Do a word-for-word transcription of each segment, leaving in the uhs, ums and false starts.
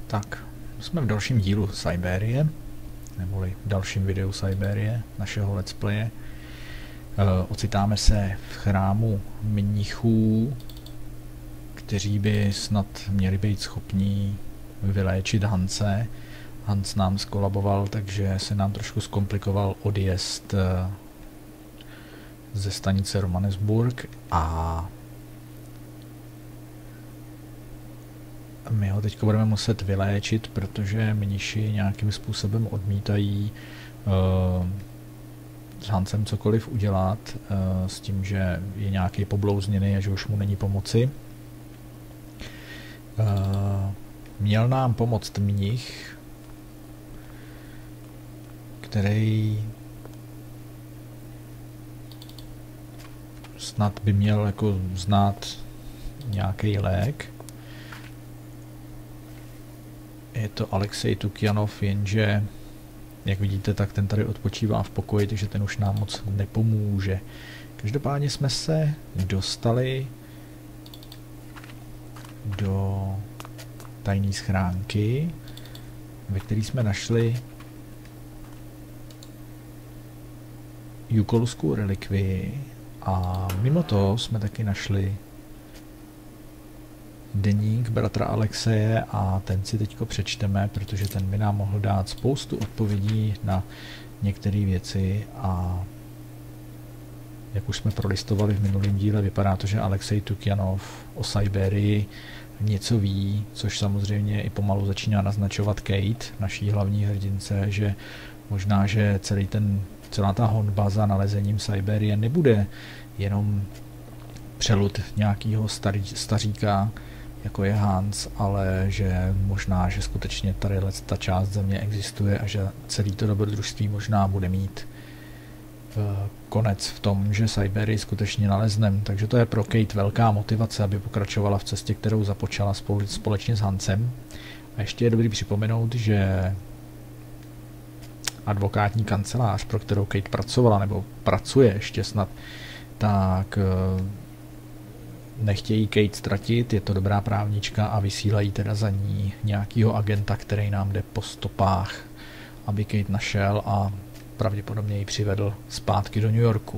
Tak, jsme v dalším dílu Siberie, neboli v dalším videu Siberie, našeho let's playe. E, ocitáme se v chrámu mnichů, kteří by snad měli být schopní vyléčit Hance. Hans nám skolaboval, takže se nám trošku zkomplikoval odjezd ze stanice Romanesburg a my ho teď budeme muset vyléčit, protože mniši nějakým způsobem odmítají uh, s Hansem cokoliv udělat, uh, s tím, že je nějaký poblouzněný a že už mu není pomoci. Uh, měl nám pomoct mnich, který snad by měl jako znát nějaký lék. Je to Alexej Tukjanov, jenže jak vidíte, tak ten tady odpočívá v pokoji, takže ten už nám moc nepomůže. Každopádně jsme se dostali do tajné schránky, ve které jsme našli jukolskou relikvii a mimo to jsme taky našli deník bratra Alexeje a ten si teďko přečteme, protože ten by nám mohl dát spoustu odpovědí na některé věci a jak už jsme prolistovali v minulém díle, vypadá to, že Alexej Tukjanov o Siberii něco ví, což samozřejmě i pomalu začíná naznačovat Kate, naší hlavní hrdince, že možná, že celý ten, celá ta honba za nalezením Siberie nebude jenom přelud nějakého staříka, jako je Hans, ale že možná, že skutečně tady ta část země existuje a že celý to dobrodružství možná bude mít uh, konec v tom, že Siberii skutečně naleznem. Takže to je pro Kate velká motivace, aby pokračovala v cestě, kterou započala spolu, společně s Hansem. A ještě je dobrý připomenout, že advokátní kancelář, pro kterou Kate pracovala, nebo pracuje ještě snad, tak uh, nechtějí Kate ztratit, je to dobrá právnička a vysílají teda za ní nějakýho agenta, který nám jde po stopách, aby Kate našel a pravděpodobně ji přivedl zpátky do New Yorku.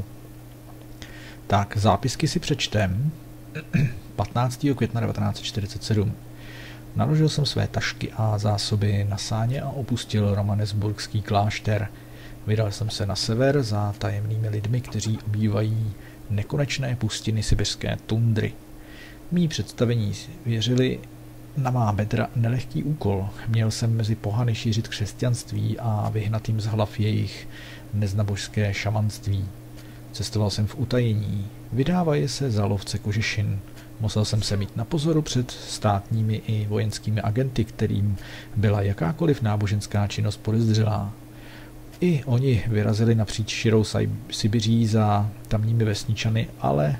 Tak, zápisky si přečtem. patnáctého května devatenáct set čtyřicet sedm. Naložil jsem své tašky a zásoby na sáně a opustil Romanesburgský klášter. Vydal jsem se na sever za tajemnými lidmi, kteří obývají nekonečné pustiny sibiřské tundry. Mí představení věřili na má bedra nelehký úkol. Měl jsem mezi pohany šířit křesťanství a vyhnat jim z hlav jejich neznabožské šamanství. Cestoval jsem v utajení. Vydávají se za lovce kožešin. Musel jsem se mít na pozoru před státními i vojenskými agenty, kterým byla jakákoliv náboženská činnost podezřelá. I oni vyrazili napříč širou Sibiří za tamními vesničany, ale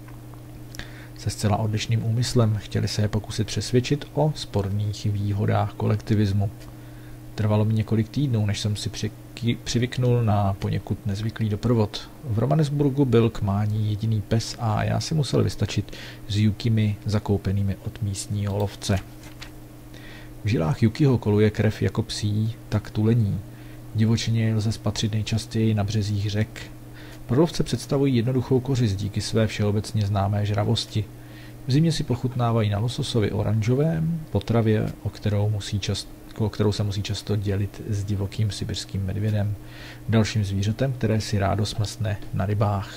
se zcela odlišným úmyslem. Chtěli se je pokusit přesvědčit o sporných výhodách kolektivismu. Trvalo mi několik týdnů, než jsem si při, přivyknul na poněkud nezvyklý doprovod. V Romanesburgu byl k mání jediný pes a já si musel vystačit s Yukimi zakoupenými od místního lovce. V žilách Yukiho koluje krev jako psí, tak tulení. Divočině lze spatřit nejčastěji na březích řek. Pro lovce představují jednoduchou kořist díky své všeobecně známé žravosti. V zimě si pochutnávají na lososovi oranžovém, potravě, o kterou, musí čast, o kterou se musí často dělit s divokým sibirským medvědem, dalším zvířetem, které si rádo smlsne na rybách.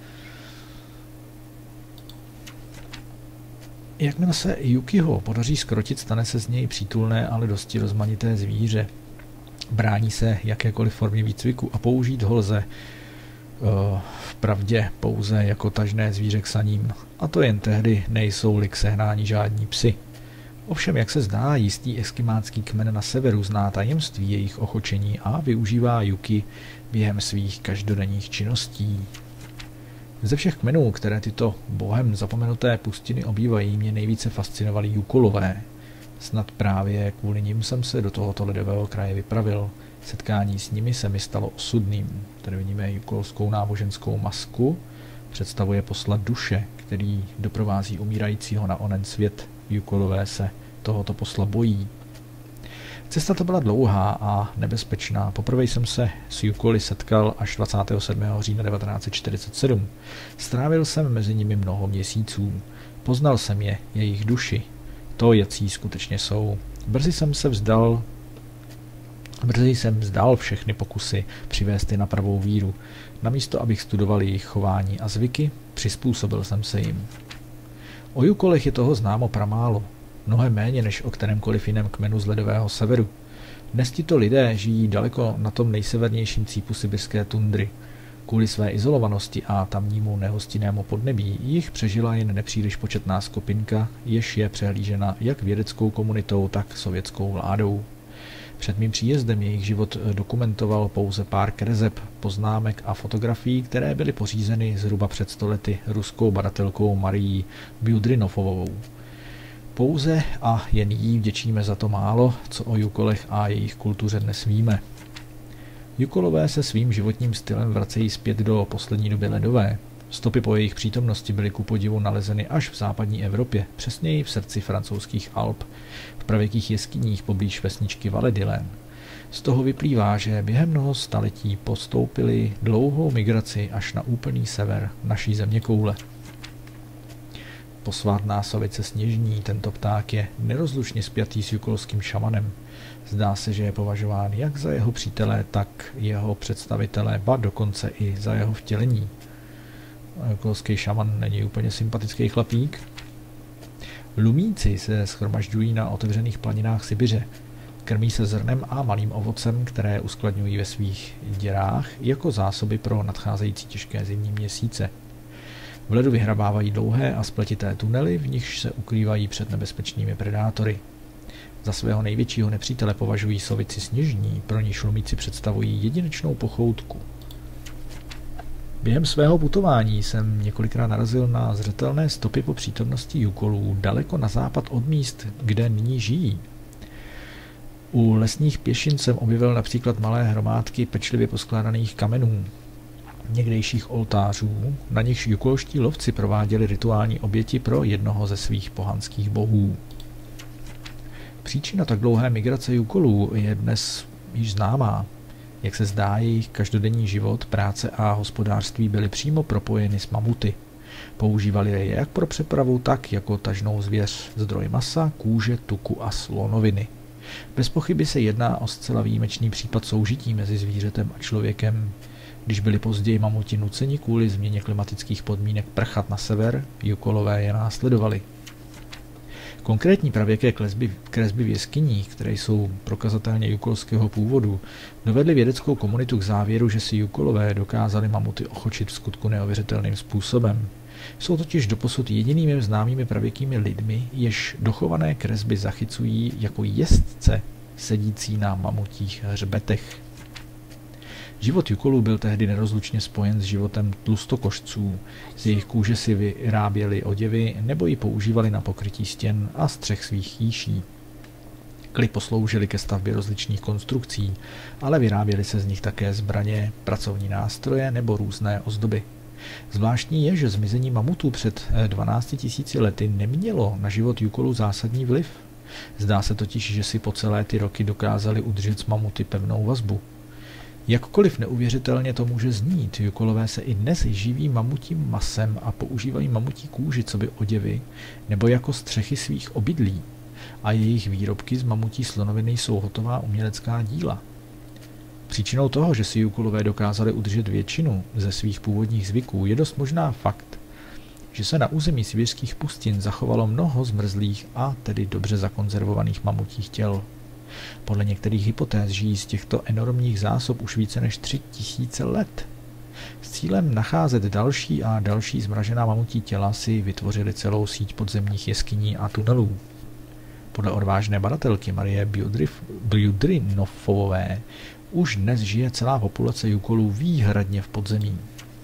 Jakmile se Yukiho podaří zkrotit, stane se z něj přítulné, ale dosti rozmanité zvíře. Brání se jakékoliv formě výcviku a použít ho lze uh, vpravdě pouze jako tažné zvíře k saním. A to jen tehdy, nejsou-li k sehnání žádní psy. Ovšem, jak se zdá, jistý eskimácký kmen na severu zná tajemství jejich ochočení a využívá Yuki během svých každodenních činností. Ze všech kmenů, které tyto bohem zapomenuté pustiny obývají, mě nejvíce fascinovaly Jukolové. Snad právě kvůli nim jsem se do tohoto ledového kraje vypravil. Setkání s nimi se mi stalo osudným. Tady vidíme jukolskou náboženskou masku. Představuje posla duše, který doprovází umírajícího na onen svět. Jukolové se tohoto posla bojí. Cesta to byla dlouhá a nebezpečná. Poprvé jsem se s Jukoly setkal až dvacátého sedmého října devatenáct set čtyřicet sedm. Strávil jsem mezi nimi mnoho měsíců. Poznal jsem je, jejich duši. To, jací skutečně jsou. Brzy jsem se vzdal Brzy jsem vzdal všechny pokusy přivést je na pravou víru. Namísto, abych studoval jejich chování a zvyky, přizpůsobil jsem se jim. O Jukolech je toho známo pramálo. Mnohem méně než o kterémkoliv jiném kmenu z ledového severu. Dnes tito lidé žijí daleko na tom nejsevernějším cípu sibirské tundry. Kvůli své izolovanosti a tamnímu nehostinnému podnebí jich přežila jen nepříliš početná skupinka, jež je přehlížena jak vědeckou komunitou, tak sovětskou vládou. Před mým příjezdem jejich život dokumentoval pouze pár kreseb, poznámek a fotografií, které byly pořízeny zhruba před stolety ruskou badatelkou Marií Bjudrinovovou. Pouze a jen jí vděčíme za to málo, co o Jukolech a jejich kultuře dnes víme. Jukolové se svým životním stylem vracejí zpět do poslední doby ledové. Stopy po jejich přítomnosti byly ku podivu nalezeny až v západní Evropě, přesněji v srdci francouzských Alp, v pravěkých jeskyních poblíž vesničky Valais-d'Illen. Z toho vyplývá, že během mnoho staletí postoupili dlouhou migraci až na úplný sever naší zeměkoule. Posvátná sovice sněžní, tento pták je nerozlučně spjatý s jukolským šamanem. Zdá se, že je považován jak za jeho přítele, tak jeho představitele, ba dokonce i za jeho vtělení. Jukolský šaman není úplně sympatický chlapík. Lumíci se shromažďují na otevřených planinách Sibiře. Krmí se zrnem a malým ovocem, které uskladňují ve svých děrách jako zásoby pro nadcházející těžké zimní měsíce. V ledu vyhrabávají dlouhé a spletité tunely, v nichž se ukrývají před nebezpečnými predátory. Za svého největšího nepřítele považují sovici sněžní, pro níž lumíci představují jedinečnou pochoutku. Během svého putování jsem několikrát narazil na zřetelné stopy po přítomnosti Jukolů daleko na západ od míst, kde nyní žijí. U lesních pěšin jsem objevil například malé hromádky pečlivě poskládaných kamenů, někdejších oltářů, na nichž jukolští lovci prováděli rituální oběti pro jednoho ze svých pohanských bohů. Příčina tak dlouhé migrace Jukolů je dnes již známá. Jak se zdá, jejich každodenní život, práce a hospodářství byly přímo propojeny s mamuty. Používali je jak pro přepravu, tak jako tažnou zvěř, zdroj masa, kůže, tuku a slonoviny. Bez pochyby se jedná o zcela výjimečný případ soužití mezi zvířetem a člověkem. Když byli později mamuti nuceni kvůli změně klimatických podmínek prchat na sever, Jukolové je následovali. Konkrétní pravěké kresby, kresby v jeskyních, které jsou prokazatelně jukolského původu, dovedly vědeckou komunitu k závěru, že si Jukolové dokázali mamuty ochočit v skutku neuvěřitelným způsobem. Jsou totiž doposud jedinými známými pravěkými lidmi, jež dochované kresby zachycují jako jezdce sedící na mamutích hřbetech. Život Jukolů byl tehdy nerozlučně spojen s životem tlustokošců. Z jejich kůže si vyráběli oděvy nebo ji používali na pokrytí stěn a střech svých chýší. Kly posloužily ke stavbě rozličných konstrukcí, ale vyráběly se z nich také zbraně, pracovní nástroje nebo různé ozdoby. Zvláštní je, že zmizení mamutů před dvanácti tisíci lety nemělo na život Jukolů zásadní vliv. Zdá se totiž, že si po celé ty roky dokázali udržet s mamuty pevnou vazbu. Jakkoliv neuvěřitelně to může znít, Jukolové se i dnes živí mamutím masem a používají mamutí kůži coby oděvy nebo jako střechy svých obydlí a jejich výrobky z mamutí slonoviny jsou hotová umělecká díla. Příčinou toho, že si Jukolové dokázali udržet většinu ze svých původních zvyků, je dost možná fakt, že se na území sibirských pustin zachovalo mnoho zmrzlých a tedy dobře zakonzervovaných mamutích těl. Podle některých hypotéz žijí z těchto enormních zásob už více než tři tisíce let. S cílem nacházet další a další zmražená mamutí těla si vytvořili celou síť podzemních jeskyní a tunelů. Podle odvážné badatelky Marie Bjudrinovové už dnes žije celá populace Jukolů výhradně v podzemí.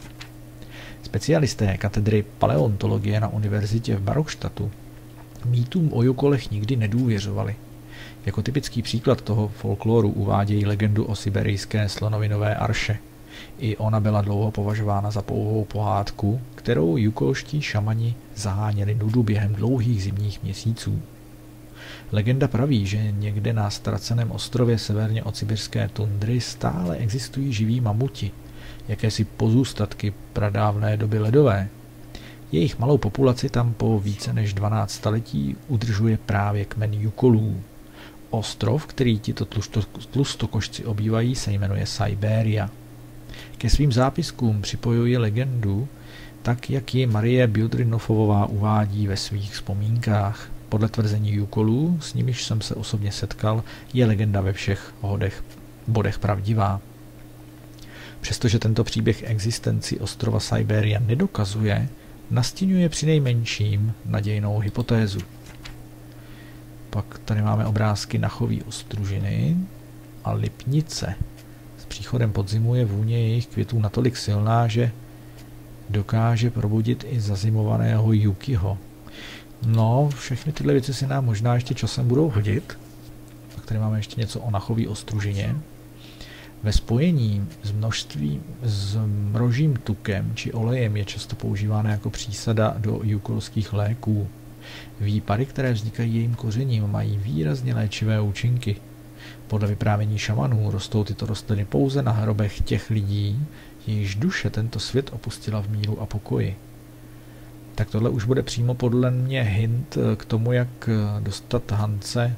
Specialisté katedry paleontologie na univerzitě v Barokštatu mýtům o Jukolech nikdy nedůvěřovali. Jako typický příklad toho folkloru uvádějí legendu o siberijské slonovinové arše. I ona byla dlouho považována za pouhou pohádku, kterou jukolští šamani zaháněli nudu během dlouhých zimních měsíců. Legenda praví, že někde na ztraceném ostrově severně od sibirské tundry stále existují živí mamuti, jakési pozůstatky pradávné doby ledové. Jejich malou populaci tam po více než dvanáct staletí udržuje právě kmen Jukolů. Ostrov, který tito tlustokošci obývají, se jmenuje Siberia. Ke svým zápiskům připojuji legendu, tak jak ji Marie Bjudrinofovová uvádí ve svých vzpomínkách. Podle tvrzení Jukolů, s nimiž jsem se osobně setkal, je legenda ve všech hodech, bodech pravdivá. Přestože tento příběh existenci ostrova Siberia nedokazuje, nastěňuje přinejmenším nadějnou hypotézu. Pak tady máme obrázky Nachový Ostružiny a Lipnice. S příchodem podzimu je vůně jejich květů natolik silná, že dokáže probudit i zazimovaného Yukiho. No, všechny tyhle věci si nám možná ještě časem budou hodit. Tak tady máme ještě něco o Nachový Ostružině. Ve spojení s množstvím, s mrožím tukem či olejem je často používána jako přísada do jukolských léků. Výpary, které vznikají jejím kořením, mají výrazně léčivé účinky. Podle vyprávění šamanů rostou tyto rostliny pouze na hrobech těch lidí, jejichž duše tento svět opustila v míru a pokoji. Tak tohle už bude přímo podle mě hint k tomu, jak dostat Hance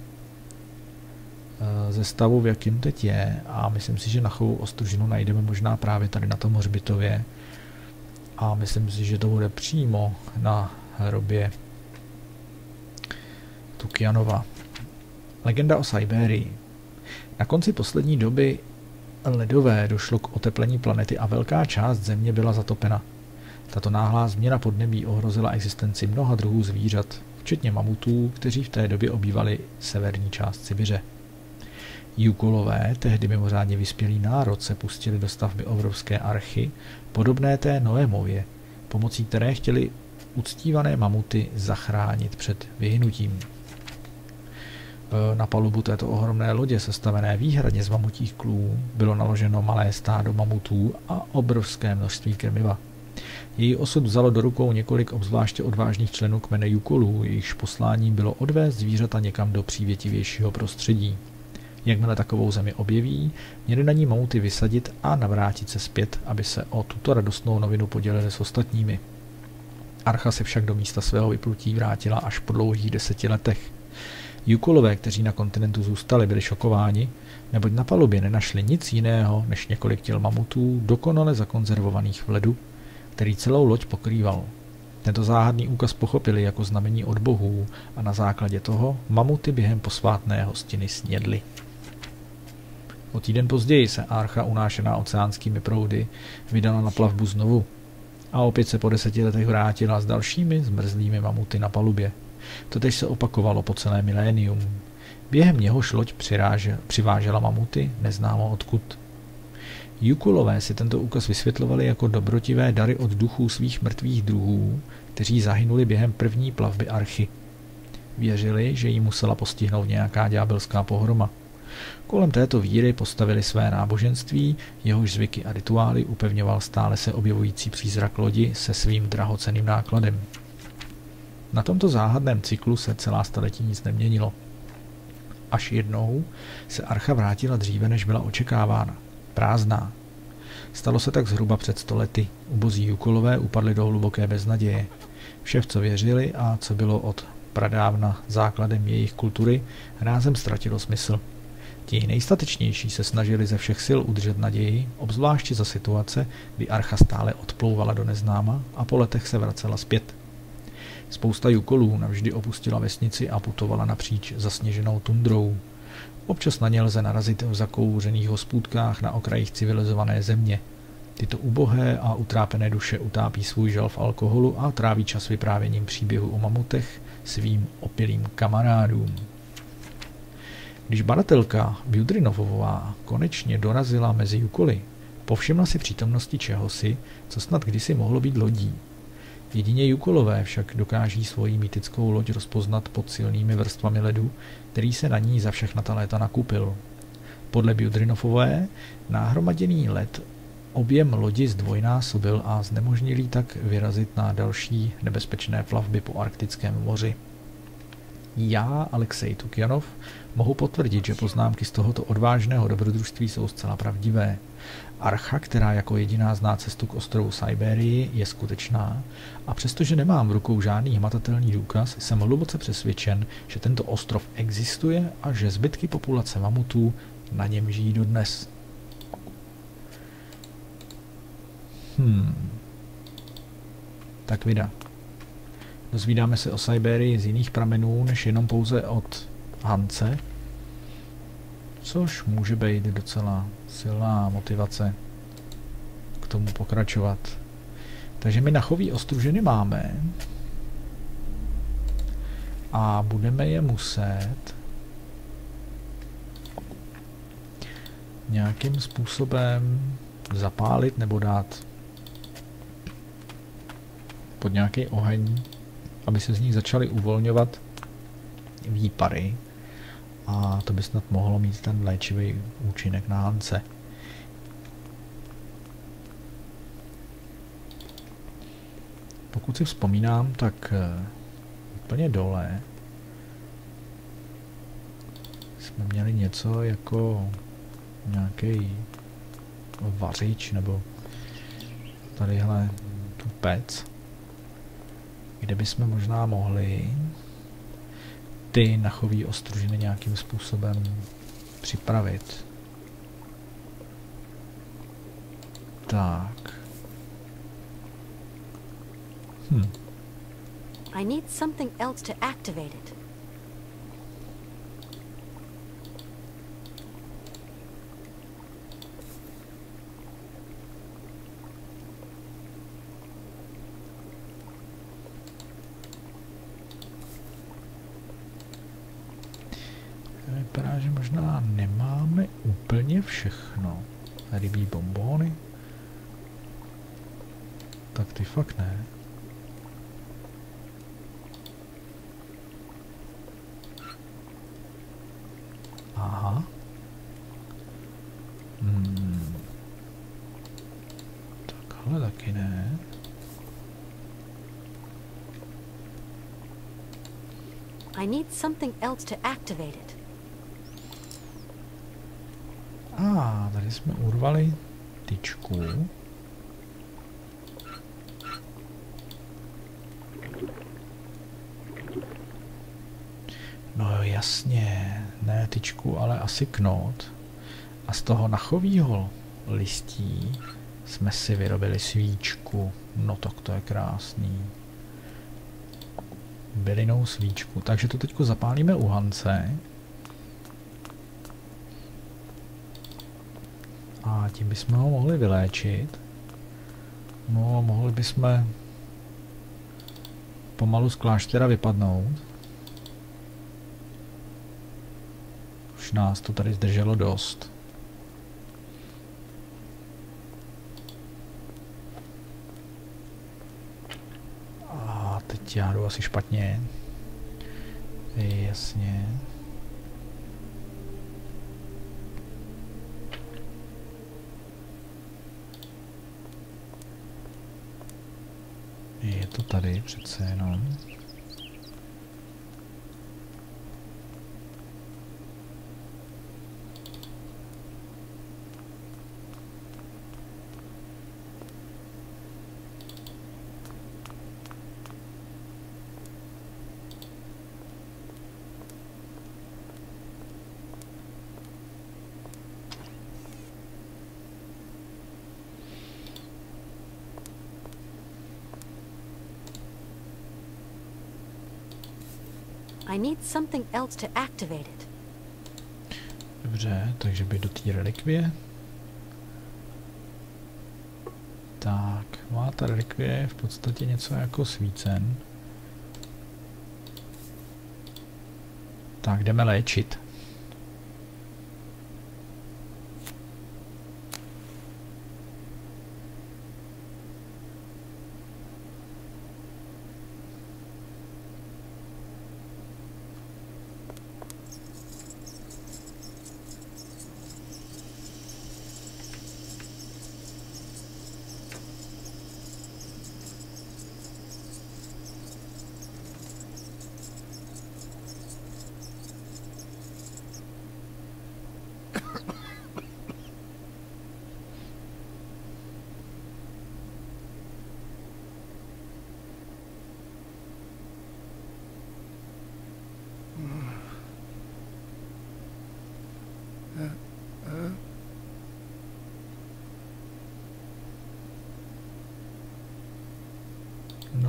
ze stavu, v jakým teď je, a myslím si, že Nachovou Ostružinu najdeme možná právě tady na tom hřbitově a myslím si, že to bude přímo na hrobě Tukianova. Legenda o Siberii. Na konci poslední doby ledové došlo k oteplení planety a velká část země byla zatopena. Tato náhlá změna podnebí ohrozila existenci mnoha druhů zvířat, včetně mamutů, kteří v té době obývali severní část Sibiře. Jukolové, tehdy mimořádně vyspělý národ, se pustili do stavby obrovské archy, podobné té Noémově, pomocí které chtěli uctívané mamuty zachránit před vyhynutím. Na palubu této ohromné lodě, sestavené výhradně z mamutích klů, bylo naloženo malé stádo mamutů a obrovské množství krmiva. Její osud vzalo do rukou několik obzvláště odvážných členů kmene Jukolů, jejichž posláním bylo odvést zvířata někam do přívětivějšího prostředí. Jakmile takovou zemi objeví, měli na ní mamuty vysadit a navrátit se zpět, aby se o tuto radostnou novinu podělili s ostatními. Archa se však do místa svého vyplutí vrátila až po dlouhých deseti letech. Jukolové, kteří na kontinentu zůstali, byli šokováni, neboť na palubě nenašli nic jiného než několik těl mamutů dokonale zakonzervovaných v ledu, který celou loď pokrýval. Tento záhadný úkaz pochopili jako znamení od bohů a na základě toho mamuty během posvátné hostiny snědli. O týden později se Archa, unášená oceánskými proudy, vydala na plavbu znovu a opět se po deseti letech vrátila s dalšími zmrzlými mamuty na palubě. Totež se opakovalo po celé milénium. Během něhož loď přiráže, přivážela mamuty neznámo odkud. Jukolové si tento úkaz vysvětlovali jako dobrotivé dary od duchů svých mrtvých druhů, kteří zahynuli během první plavby Archy. Věřili, že jí musela postihnout nějaká ďábelská pohroma. Kolem této víry postavili své náboženství, jehož zvyky a rituály upevňoval stále se objevující přízrak lodi se svým drahocenným nákladem. Na tomto záhadném cyklu se celá staletí nic neměnilo. Až jednou se Archa vrátila dříve, než byla očekávána. Prázdná. Stalo se tak zhruba před sto lety. Ubozí Jukolové upadli do hluboké beznaděje. Vše, v co věřili a co bylo od pradávna základem jejich kultury, rázem ztratilo smysl. Ti nejstatečnější se snažili ze všech sil udržet naději, obzvláště za situace, kdy Archa stále odplouvala do neznáma a po letech se vracela zpět. Spousta Jukolů navždy opustila vesnici a putovala napříč zasněženou tundrou. Občas na ně lze narazit v zakouřených hospůdkách na okrajích civilizované země. Tyto ubohé a utrápené duše utápí svůj žal v alkoholu a tráví čas vyprávěním příběhu o mamutech svým opilým kamarádům. Když badatelka Bjudrinovová konečně dorazila mezi Jukoly, povšimla si přítomnosti čehosi, co snad kdysi mohlo být lodí. Jedině Jukolové však dokáží svoji mýtickou loď rozpoznat pod silnými vrstvami ledu, který se na ní za všechna ta léta nakupil. Podle Bjudrinovové nahromaděný led objem lodi zdvojnásobil a znemožnil jí tak vyrazit na další nebezpečné plavby po arktickém moři. Já, Alexej Tukjanov, mohu potvrdit, že poznámky z tohoto odvážného dobrodružství jsou zcela pravdivé. Archa, která jako jediná zná cestu k ostrovu Siberii, je skutečná a přestože nemám v rukou žádný hmatatelný důkaz, jsem hluboce přesvědčen, že tento ostrov existuje a že zbytky populace mamutů na něm žijí dodnes. Hmm. Tak vida. Dozvídáme se o Siberii z jiných pramenů, než jenom pouze od Hance, což může být docela silná motivace k tomu pokračovat. Takže my Nachový ostruženy máme a budeme je muset nějakým způsobem zapálit nebo dát pod nějaký oheň, aby se z nich začaly uvolňovat výpary. A to by snad mohlo mít ten léčivý účinek na Hance. Pokud si vzpomínám, tak úplně dole jsme měli něco jako nějaký vařič nebo tadyhle tu pec, kde bychom možná mohli ty Nachový ostružiny nějakým způsobem připravit. Tak. Hm. I need something else to activate it. Vypadá, že možná nemáme úplně všechno. Rybí bonbóny? Tak ty fakt ne. Aha. Hmm. Takhle taky ne. I need something else to activate it. A ah, tady jsme urvali tyčku. No jasně, ne tyčku, ale asi knot. A z toho Nachovýho listí jsme si vyrobili svíčku. No tak to je krásný. Bylinou svíčku. Takže to teďko zapálíme u Hance. A tím bychom ho mohli vyléčit. No, mohli bychom pomalu z kláštera vypadnout. Už nás to tady zdrželo dost. A teď já jdu asi špatně. Jasně. Je to tady přece jenom. I need something else to activate it. Dobře, takže by do té relikvie. Tak, má ta relikvie v podstatě něco jako svícen. Tak, jdeme léčit.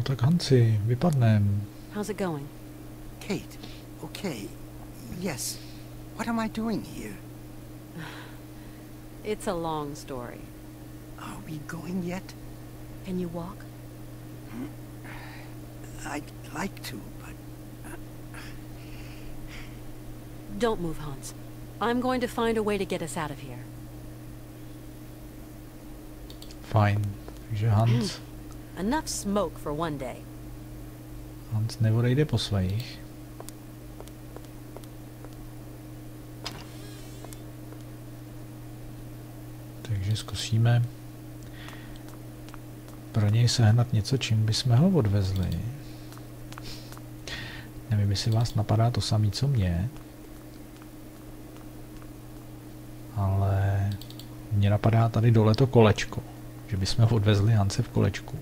No tak Hansi, vypadnem. How's it going? Kate, okay. Yes. What am I doing here? It's a long story. Are we going yet? Can you walk? I'd like to, but... Don't move, Hans. I'm going to find a way to get us out of here. Fajn. Takže Hans... Enough smoke for one day. Hans neodejde po svých. Takže zkusíme pro něj sehnat něco, čím bychom ho odvezli. Nevím, jestli vás napadá to samé, co mě. Ale mě napadá tady dole to kolečko. Že bychom ho odvezli Hance v kolečku.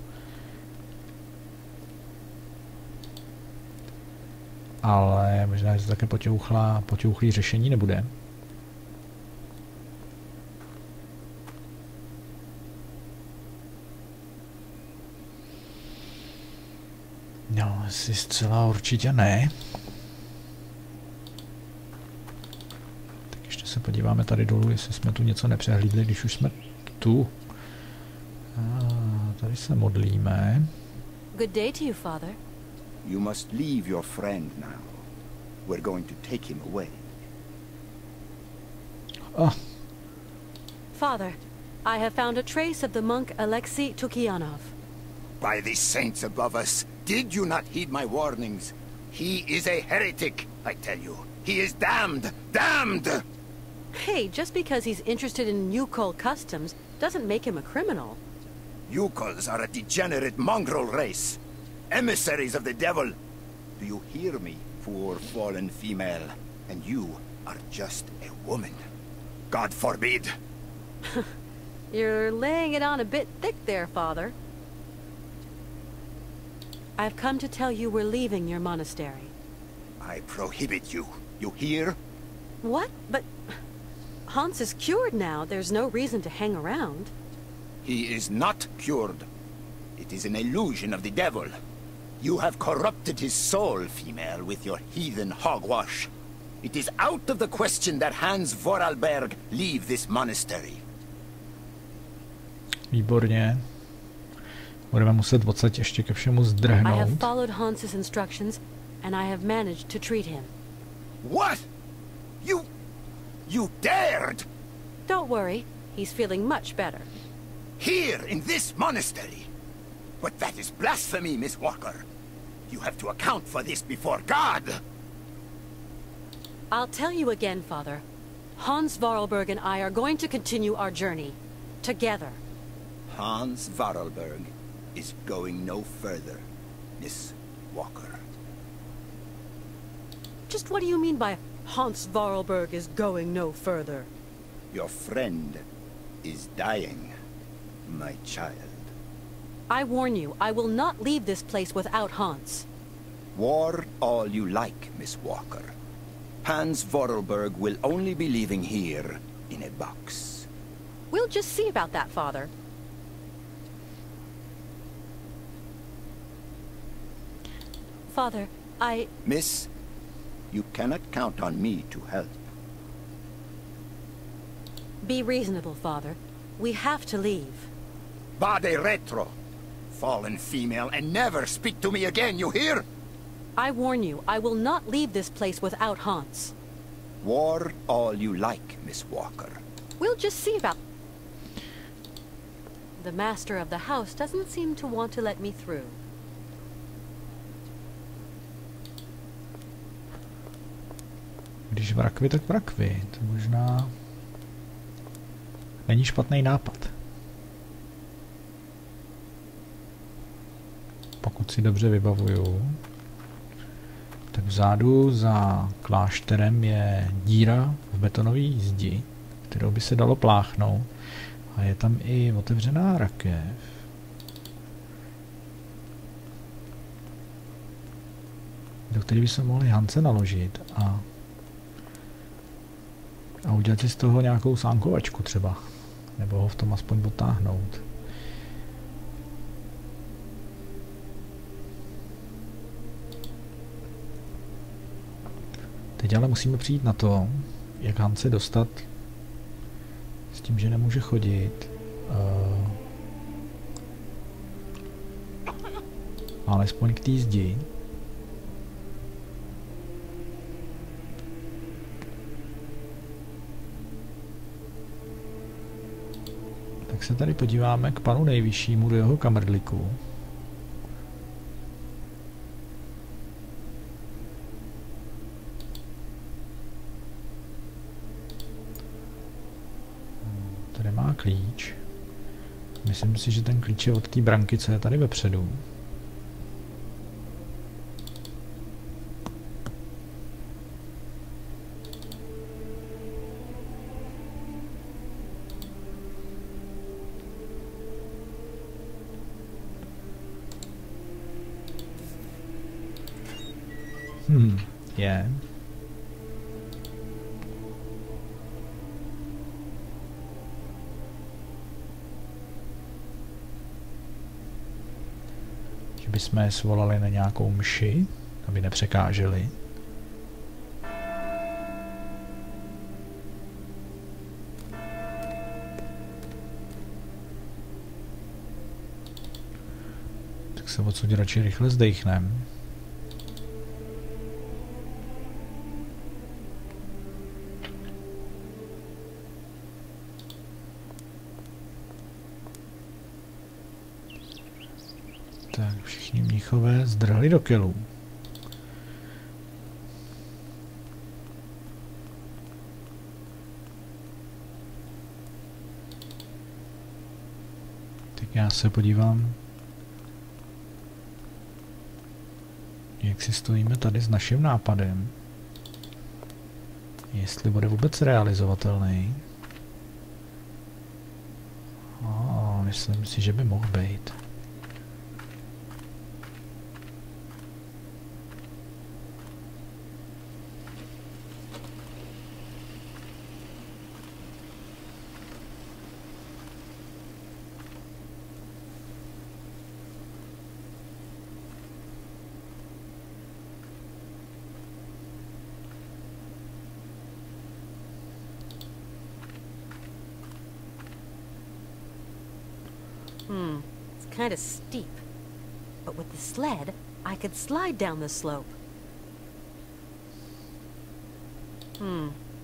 Ale možná, že to také potěuchlá, potěuchlý řešení nebude. No, asi zcela určitě ne. Tak ještě se podíváme tady dolů, jestli jsme tu něco nepřehlídli, když už jsme tu. A tady se modlíme. Good day to you, Father. You must leave your friend now. We're going to take him away. Oh. Father, I have found a trace of the monk Alexei Tukianov. By the saints above us, did you not heed my warnings? He is a heretic, I tell you. He is damned! Damned! Hey, just because he's interested in Yukol customs doesn't make him a criminal. Yukols are a degenerate mongrel race. Emissaries of the devil. Do you hear me, poor fallen female? And you are just a woman. God forbid! You're laying it on a bit thick there, Father. I've come to tell you we're leaving your monastery. I prohibit you. You hear? What? But Hans is cured now. There's no reason to hang around. He is not cured. It is an illusion of the devil. You have corrupted his soul, female, with your heathen hogwash. It is out of the question that Hans Vorarlberg leave this monastery. Výborně. Budeme muset odsaď ještě ke všemu zdrhnout. I have followed Hans's instructions, and I have managed to treat him. What? You... you dared? Don't worry, he's feeling much better. Here, in this monastery? But that is blasphemy, Miss Walker. You have to account for this before God. I'll tell you again, Father. Hans Vorarlberg and I are going to continue our journey. Together. Hans Vorarlberg is going no further, Miss Walker. Just what do you mean by Hans Vorarlberg is going no further? Your friend is dying, my child. I warn you, I will not leave this place without Hans. War all you like, Miss Walker. Hans Vorarlberg will only be leaving here in a box. We'll just see about that, Father. Father, I... Miss, you cannot count on me to help. Be reasonable, Father. We have to leave. Vade retro, fallen female, and never speak to me again, you hear? I warn you, I will not leave this place without Hans. War all you like, Miss Walker. We'll just see about... The master of the house doesn't seem to want to let me through. Když vrakvy, tak vrakvy. To možná není špatný nápad. Pokud si dobře vybavuju, tak vzadu za klášterem je díra v betonové zdi, kterou by se dalo pláchnout. A je tam i otevřená rakev. Do které by se mohli Hance naložit a A udělat si z toho nějakou sánkovačku třeba. Nebo ho v tom aspoň potáhnout. Teď ale musíme přijít na to, jak Hanse dostat s tím, že nemůže chodit. Uh, alespoň k té zdi. Tak se tady podíváme k panu nejvyššímu do jeho kamrdliku. Tady má klíč. Myslím si, že ten klíč je od té branky, co je tady vepředu. Hmm, je. Yeah. Že bychom je svolali na nějakou mši, aby nepřekáželi. Tak se odsud radši rychle zdejchneme. Tak všichni mnichové zdrhli do kelů. Tak já se podívám, jak si stojíme tady s naším nápadem. Jestli bude vůbec realizovatelný. Oh, myslím si, že by mohl být. Hmm, it's kind of steep. But with the sled, I could slide down the slope. Hmm.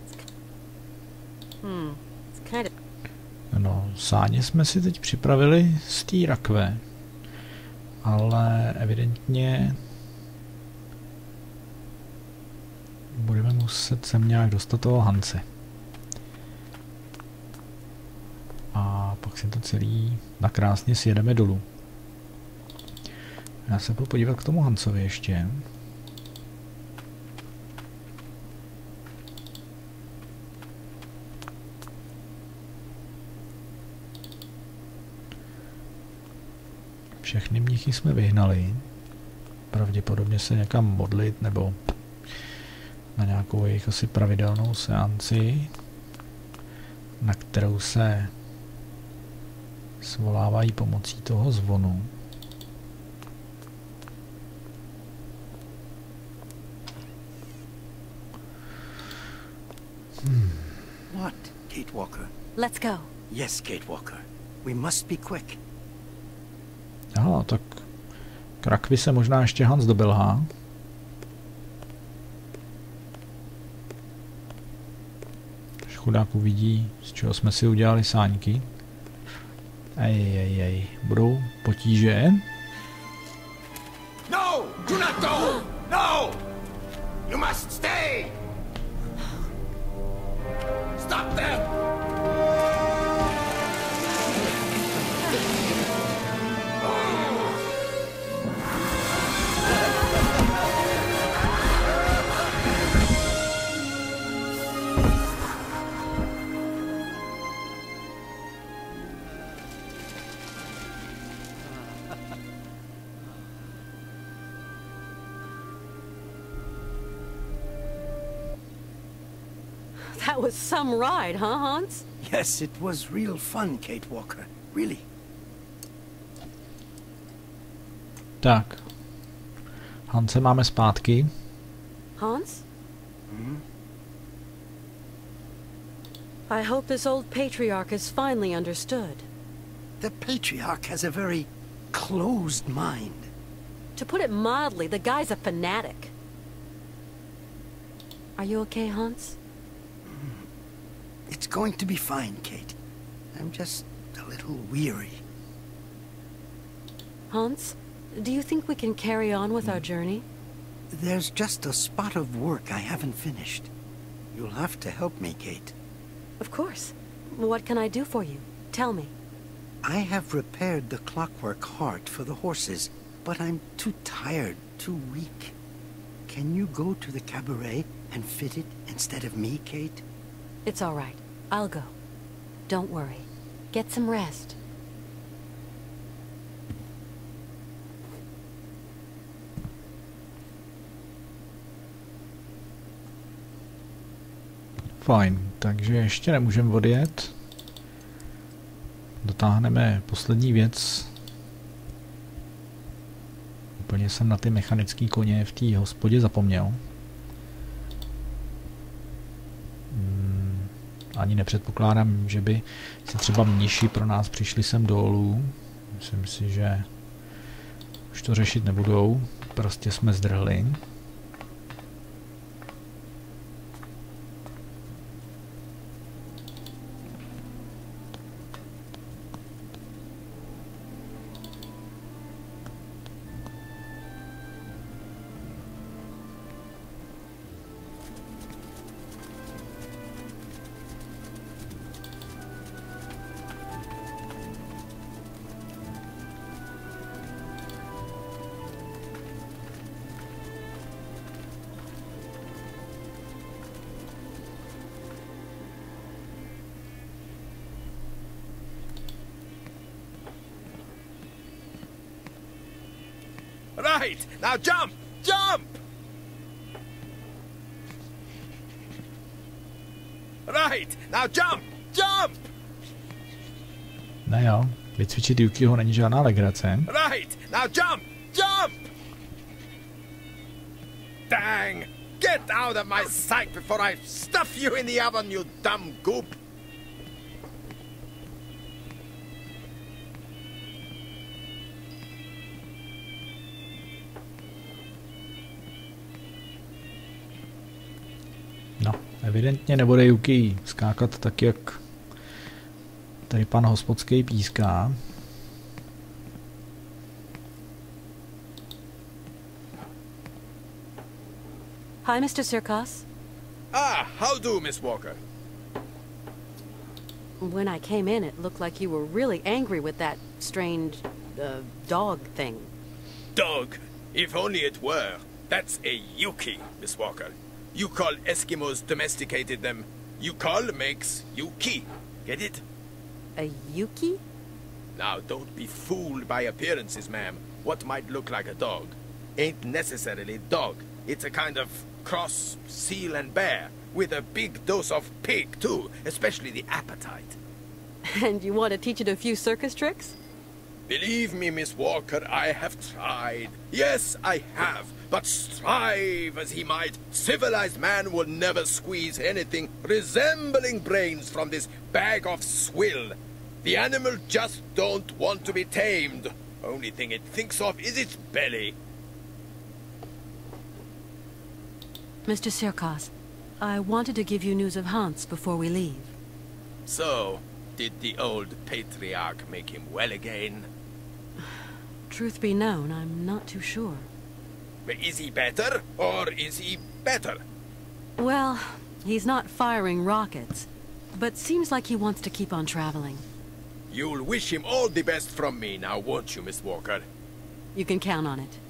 Hmm, it's kind of... No, sáně jsme si teď připravili z té rakve. Ale evidentně budeme muset sem nějak dostat toho Hanse. A pak si to celý nakrásně sjedeme dolů. Já se budu podívat k tomu Hansovi ještě. Všechny mnichy jsme vyhnali. Pravděpodobně se někam modlit nebo na nějakou jejich asi pravidelnou seanci, na kterou se svolávají pomocí toho zvonu. Hmm. What, Kate Walker? Let's go. Yes, Kate Walker. We must be quick. Aha, tak k rakvi se možná ještě Hans dobelhá. Až chudák uvidí, z čeho jsme si udělali sáňky. Ej, ej, ej, budou potíže. No! Do not go! No! You must stay! Stop them! That was some ride, huh, Hans? Yes, it was real fun, Kate Walker. Really. Tak. Hanse máme zpátky. Hans? Hmm? I hope this old patriarch is finally understood. The Patriarch has a very closed mind. To put it mildly, the guy's a fanatic. Are you okay, Hans? It's going to be fine, Kate. I'm just a little weary. Hans, do you think we can carry on with our journey? There's just a spot of work I haven't finished. You'll have to help me, Kate. Of course. What can I do for you? Tell me. I have repaired the clockwork heart for the horses, but I'm too tired, too weak. Can you go to the cabaret and fit it instead of me, Kate? It's all right. I'll go. Don't worry. Get some rest. Fajn, takže ještě nemůžeme odjet. Dotáhneme poslední věc. Úplně jsem na ty mechanické koně v té hospodě zapomněl. Hmm, ani nepředpokládám, že by si třeba mniši pro nás přišli sem dolů. Myslím si, že už to řešit nebudou. Prostě jsme zdrhli. Right, now jump! Jump! Right, now jump! Jump! No jo, vycvičit Yukiho není žádná legrace. Right, now jump! Jump! Dang! Get out of my sight before I stuff you in the oven, you dumb goop! No, evidentně nebude Yuki skákat tak, jak tady pan hospodský píská. Hi, Mister Sirkos. Ah, how do, Miss Walker? When I came in, it looked like you were really angry with that strange, uh, dog thing. Dog? If only it were. That's a Yuki, Miss Walker. Yukol Eskimos domesticated them. Yukol makes Yuki. Get it? A Yuki? Now, don't be fooled by appearances, ma'am. What might look like a dog ain't necessarily dog. It's a kind of cross seal and bear, with a big dose of pig, too, especially the appetite. And you want to teach it a few circus tricks? Believe me, Miss Walker, I have tried. Yes, I have. But strive as he might, civilized man will never squeeze anything resembling brains from this bag of swill. The animal just don't want to be tamed. Only thing it thinks of is its belly. Mister Sirkos, I wanted to give you news of Hans before we leave. So, did the old patriarch make him well again? Truth be known, I'm not too sure. Is he better, or is he better? Well, he's not firing rockets, but seems like he wants to keep on traveling. You'll wish him all the best from me now, won't you, Miss Walker? You can count on it.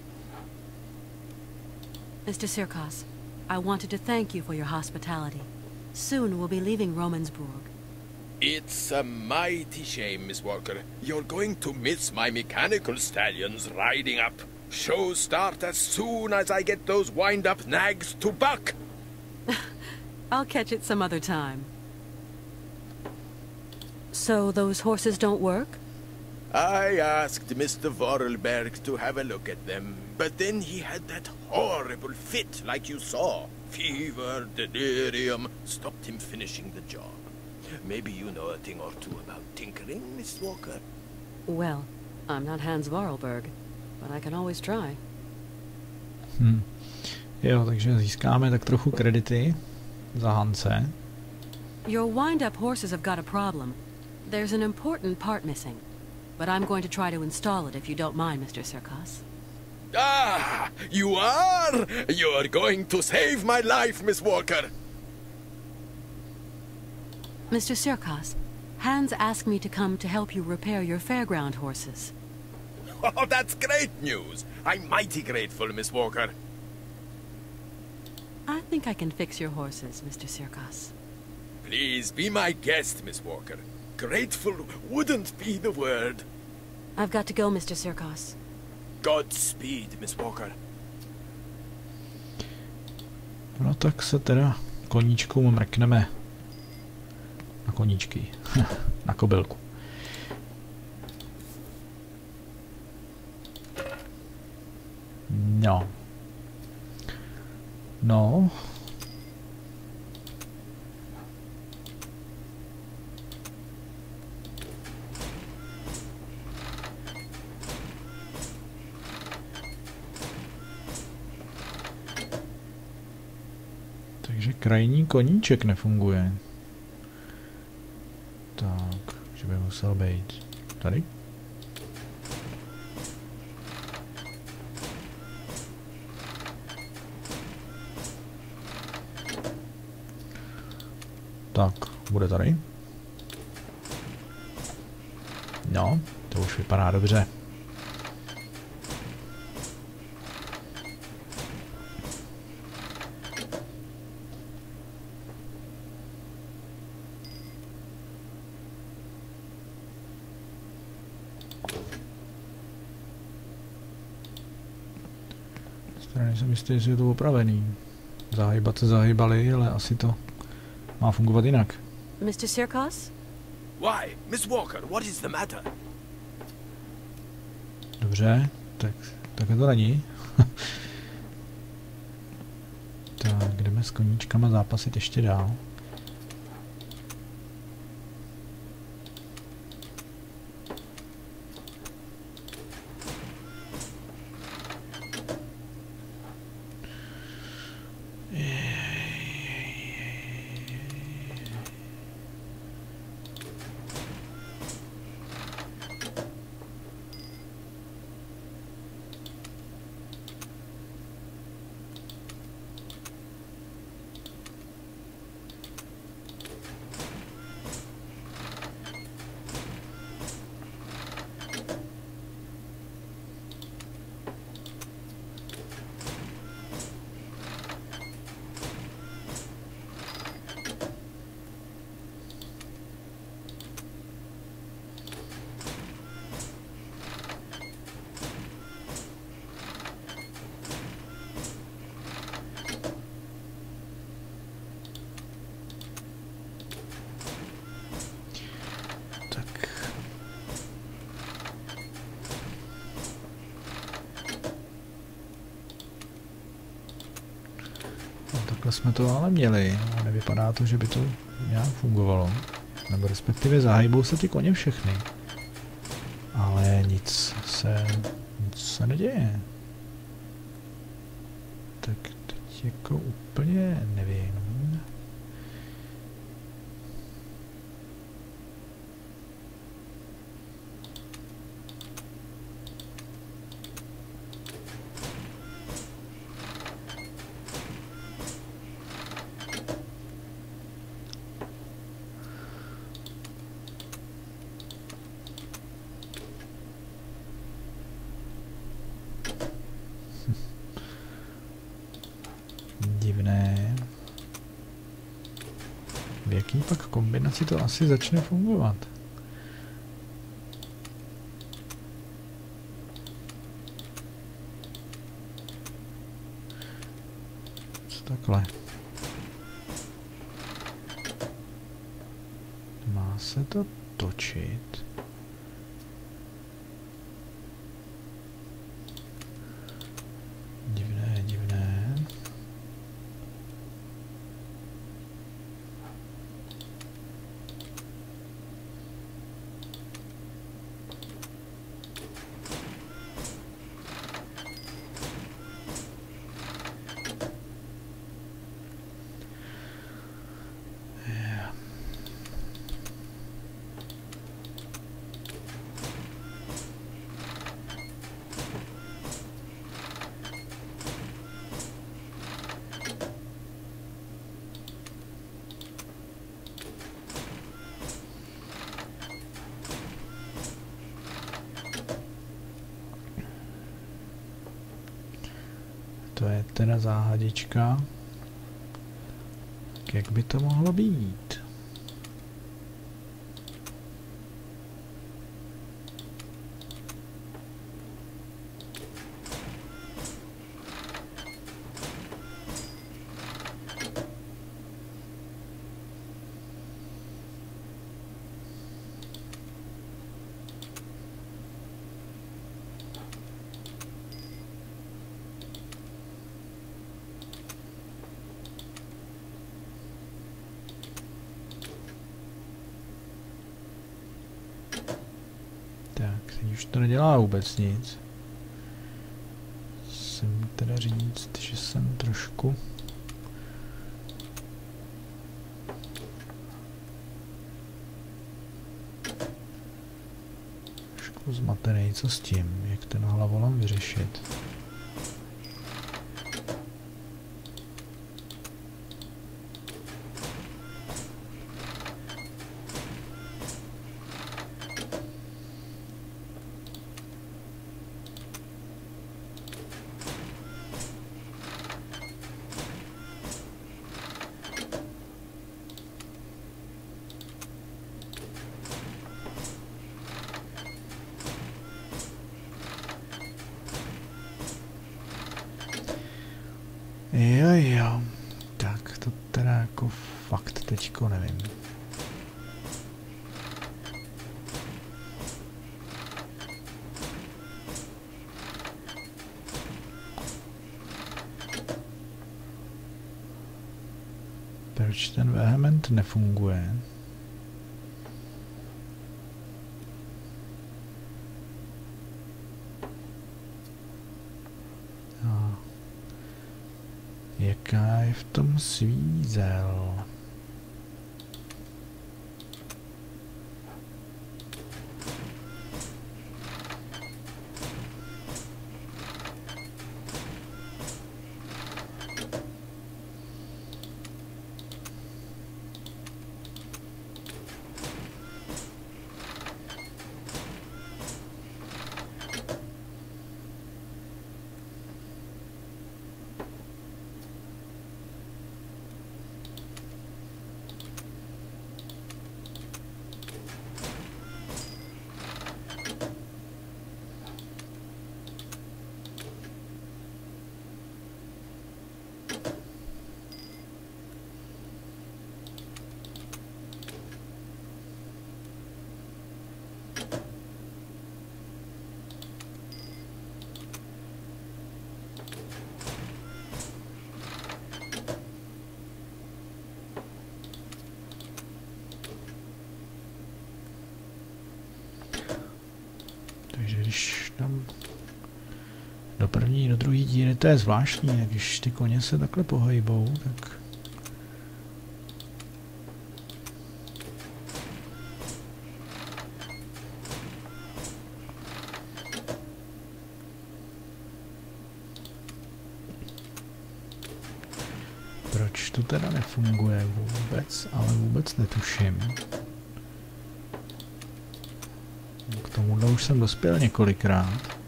Mister Sirkos, I wanted to thank you for your hospitality. Soon we'll be leaving Romansburg. It's a mighty shame, Miss Walker. You're going to miss my mechanical stallions riding up. Shows start as soon as I get those wind-up nags to buck. I'll catch it some other time. So those horses don't work? I asked Mister Vorarlberg to have a look at them. But then he had that horrible fit like you saw. Fever, delirium, stopped him finishing the job. Maybe you know a thing or two about tinkering, Miss Walker? Well, I'm not Hans Vorarlberg, but I can always try. Hm. Jo, takže získáme tak trochu kredity za Hanse. Your wind-up horses have got a problem. There's an important part missing, but I'm going to try to install it if you don't mind, Mister Serkas. Ah, you are? You're going to save my life, Miss Walker. Mister Serkas, Hans asked me to come to help you repair your fairground horses. Oh, that's great news. I'm mighty grateful, Miss Walker. I think I can fix your horses, Mister Serkas. Please be my guest, Miss Walker. Grateful wouldn't be the word. I've got to go, Mister Serkas. Godspeed, Miss Walker. No tak se teda koníčkům mrkneme na koníčky, na kobylku. No. No. Takže krajní koníček nefunguje. Tak, že by musel být tady. Tak, bude tady. No, to už vypadá dobře. Nejsem jistý, jestli je to opravený. Zahybat se zahybali, ale asi to má fungovat jinak. Mister Serkas? Why, Miss Walker, what is the matter? Dobře, tak, tak to není. Tak, jdeme s koníčkama zápasit ještě dál. Takhle jsme to ale měli, a nevypadá to, že by to nějak fungovalo. Nebo respektive zahybou se ty koně všechny. Ale nic se, nic se neděje. Tak teď jako úplně nevím. Divné. V jaký pak kombinaci to asi začne fungovat? Co takhle? Má se to točit. teda záhadička. Jak by to mohlo být? Už to nedělá vůbec nic. Musím teda říct, že jsem trošku trošku zmatený, co s tím, jak ten hlavolam vyřešit. Jo, jo, tak to teda jako fakt teďko nevím. Proč ten vehement nefunguje? Jaká je v tom svízel? Takže když tam do první, do druhé díry, to je zvláštní, když ty koně se takhle pohejbou, tak proč to teda nefunguje vůbec, ale vůbec netuším. K tomuhle už jsem dospěl několikrát.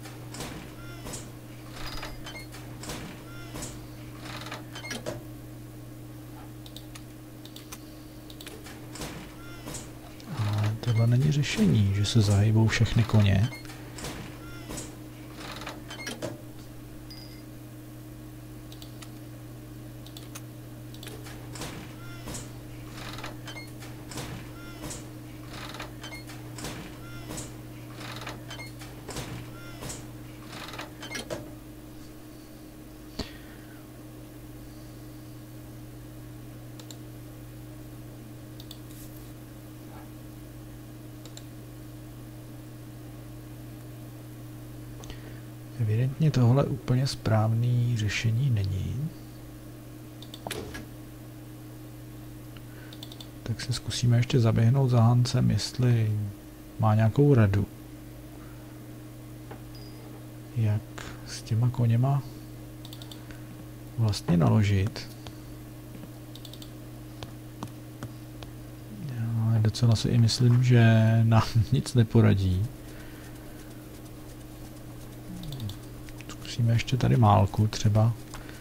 Ale tohle není řešení, že se zahýbou všechny koně. Evidentně tohle úplně správný řešení není. Tak se zkusíme ještě zaběhnout za Hansem, jestli má nějakou radu. Jak s těma koněma vlastně naložit. Já docela si i myslím, že nám nic neporadí. Zkusíme ještě tady málku třeba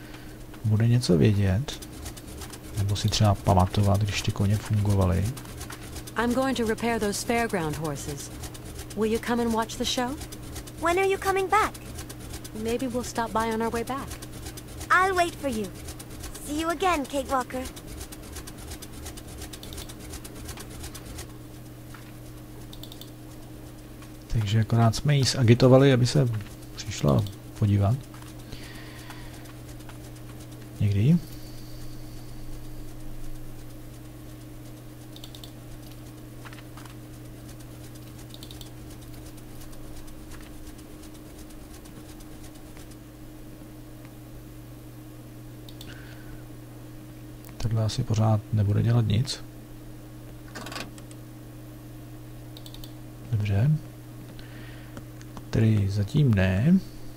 bude něco vědět. Nebo si třeba pamatovat, když ty koně fungovaly. I'm going to repair those fairground horses. Will you come and watch the show? When are you coming back? Maybe we'll stop by on our way back. I'll wait for you. See you again, Kate Walker. Takže akorát jsme jí zagitovali, aby se přišla podívat. Někdy. Tohle asi pořád nebude dělat nic. Dobře. Tady zatím ne.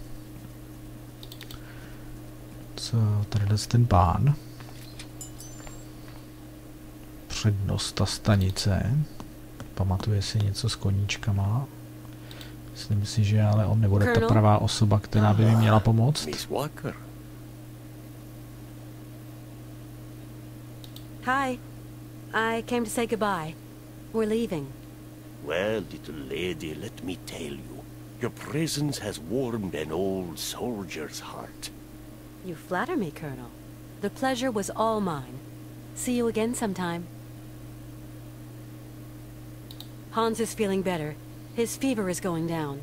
Co tady ten pán? Přednosta stanice. Pamatuje si něco s koníčkama. Myslím si, že ale on nebude ta pravá osoba, která by mi měla pomoct. Miss Walker. Hi. I came to say goodbye. We're leaving. Well, little lady, let me tell you. Your presence has warmed an old soldier's heart. You flatter me, Colonel. The pleasure was all mine. See you again sometime. Hans is feeling better. His fever is going down.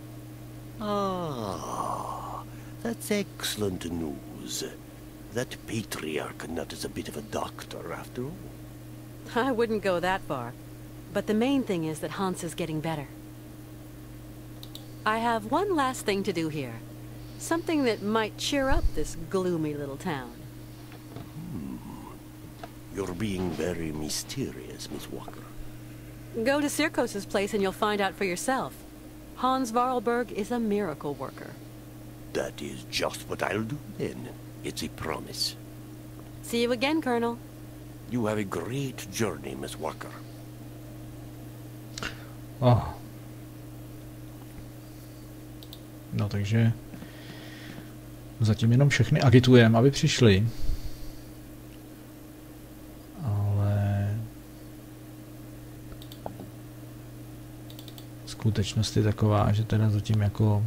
Ah, that's excellent news. That patriarch nut is a bit of a doctor, after all. I wouldn't go that far. But the main thing is that Hans is getting better. I have one last thing to do here. Something that might cheer up this gloomy little town. Hmm. You're being very mysterious, Miss Walker. Go to Sirkos's place and you'll find out for yourself. Hans Varlberg is a miracle worker. That is just what I'll do then. It's a promise. See you again, Colonel. You have a great journey, Miss Walker. Oh. No takže zatím jenom všechny agitujeme, aby přišli. Ale skutečnost je taková, že teda zatím jako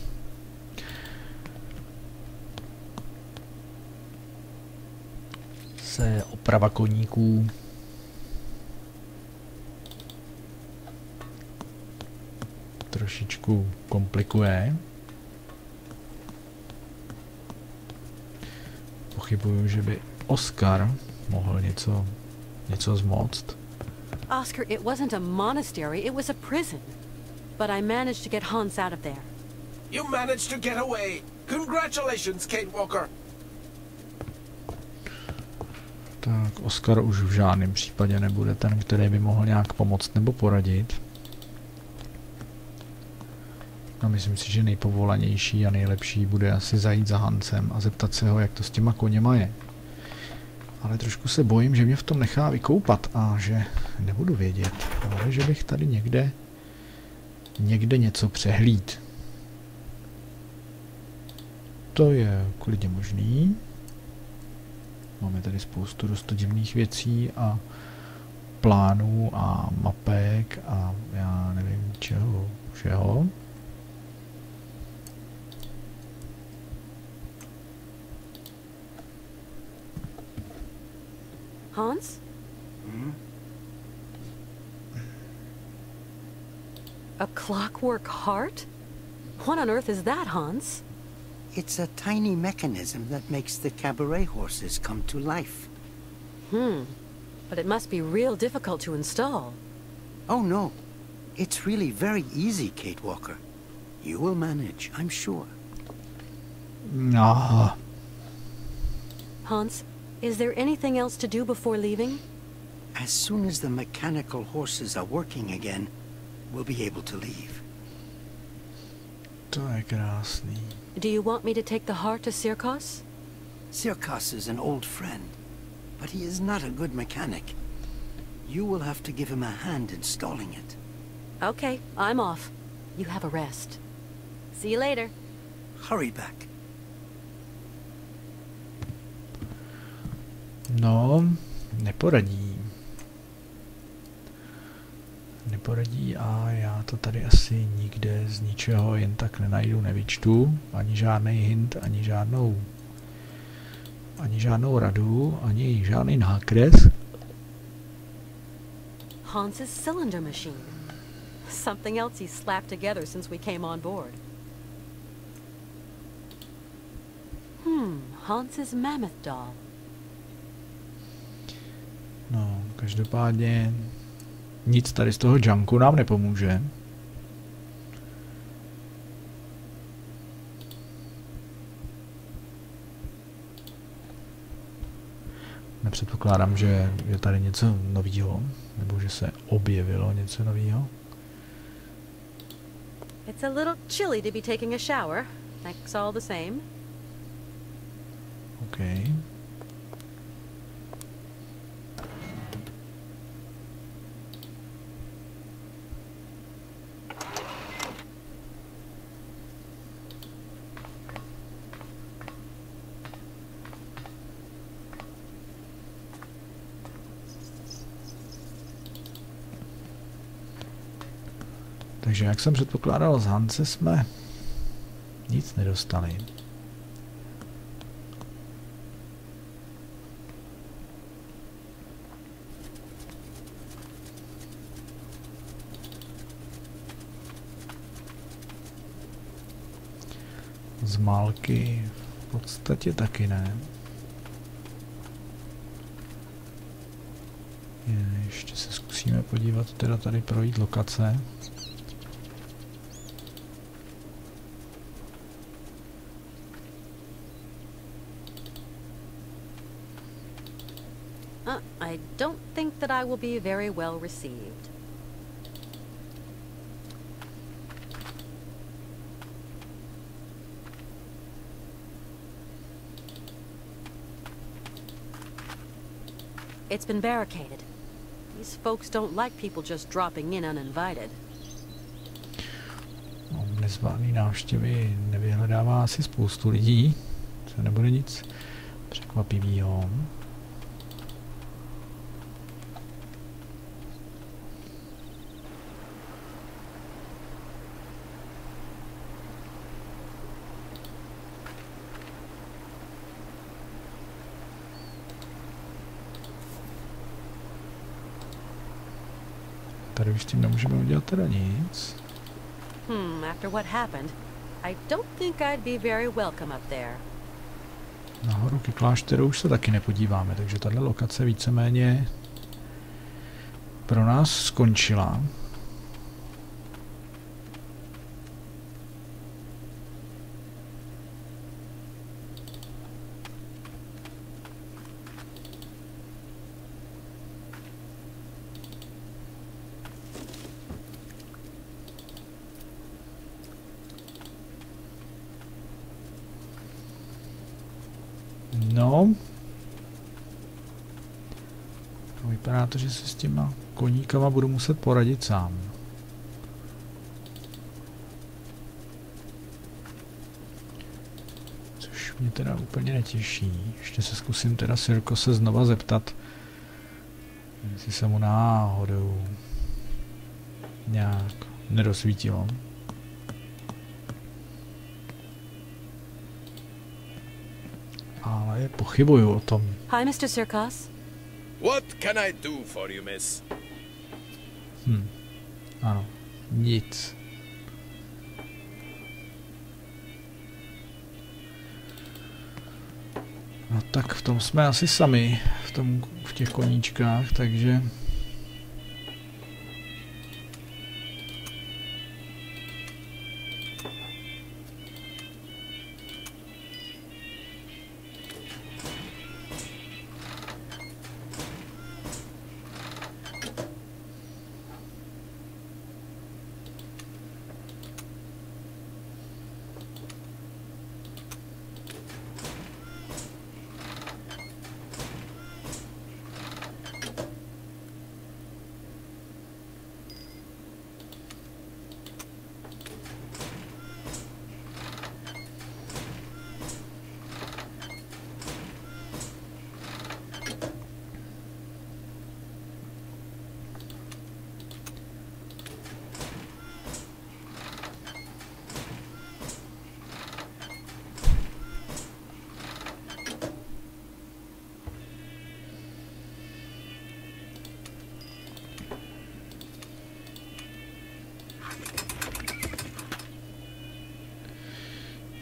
se oprava koníků trošičku komplikuje. Pochybuju, že by Oscar mohl něco, něco zmoct. Oscar, it wasn't a monastery, it was a prison. But I managed to get Hans out of there. You managed to get away. Congratulations, Kate Walker. Tak Oscar už v žádném případě nebude ten, který by mohl nějak pomoct nebo poradit. A myslím si, že nejpovolanější a nejlepší bude asi zajít za Hansem a zeptat se ho, jak to s těma koněma je. Ale trošku se bojím, že mě v tom nechá vykoupat a že nebudu vědět, ale že bych tady někde někde něco přehlíd. To je klidně možný. Máme tady spoustu dost divných věcí a plánů a mapek a já nevím čeho všeho. Hans? Hmm? A clockwork heart? What on earth is that, Hans? It's a tiny mechanism that makes the cabaret horses come to life. Hmm. But it must be real difficult to install. Oh no. It's really very easy, Kate Walker. You will manage, I'm sure. No. Hans, is there anything else to do before leaving? As soon as the mechanical horses are working again, we'll be able to leave. To je krásný. Do you want me to take the heart to Sirkos? Sirkos is an old friend, but he is not a good mechanic. You will have to give him a hand installing it. Okay, I'm off. You have a rest. See you later. Hurry back. No, neporadí. Neporadí a já to tady asi nikde z ničeho jen tak nenajdu, nevyčtu. Ani žádný hint, ani žádnou ani žádnou radu, ani žádný nákres. Hans's cylinder machine. Something else he's slapped together since we came on board. Hmm, Hans's mammoth doll. No, každopádně nic tady z toho junku nám nepomůže. Nepředpokládám, že je tady něco novýho, nebo že se objevilo něco novýho. It's a little chilly to be taking a shower. Thanks all the same. Okay. Takže jak jsem předpokládal, z Hanse jsme nic nedostali. Z Malky v podstatě taky ne. Ještě se zkusíme podívat, teda tady projít lokace. I don't think that I will be very well received. It's been barricaded. These folks don't like people just dropping in uninvited. No, nezvaný návštěvy nevyhledává asi spoustu lidí, co nebude nic překvapivého. Tady už s tím nemůžeme udělat teda nic. Hmm, after what happened, I don't think I'd be very welcome up there. Nahoru ke klášteru už se taky nepodíváme, takže tahle lokace víceméně pro nás skončila. No. Vypadá to, že se s těma koníkama budu muset poradit sám. Což mě teda úplně netěší. Ještě se zkusím teda Sirko se znova zeptat, jestli se mu náhodou nějak nedosvítilo. Ale pochybuju o tom. Hi, mister Sirkos. What can I do for you, miss? Hm. Ano. Nic. No tak v tom jsme asi sami, v, tom, v těch koníčkách, takže...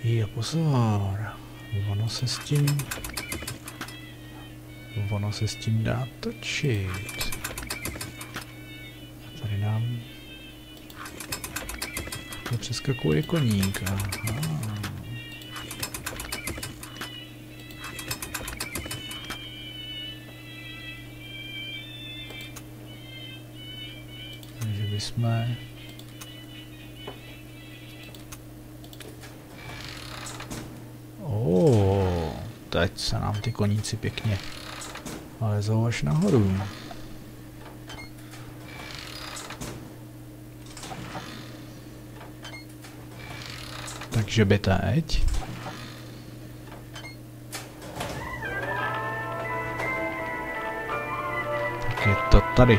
Jo, pozor. Ono se s tím... Ono se s tím dá točit. A tady nám... To přeskakuje koník. Aha. Takže bychom... Oh, teď se nám ty koníci pěkně lezou až nahoru. Takže by teď... Tak je to tady.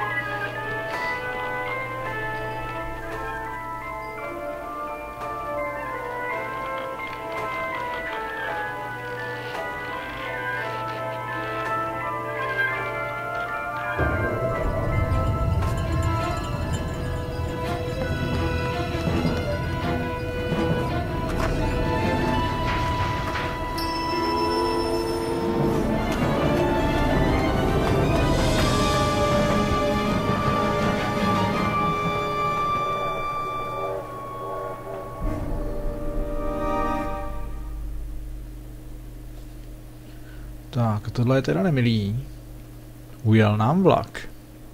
Tak, tohle je teda nemilý. Ujel nám vlak.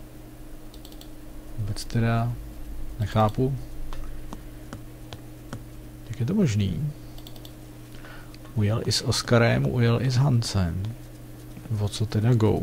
Vůbec teda nechápu. Jak je to možný? Ujel i s Oskarem, ujel i s Hansem. O co teda go?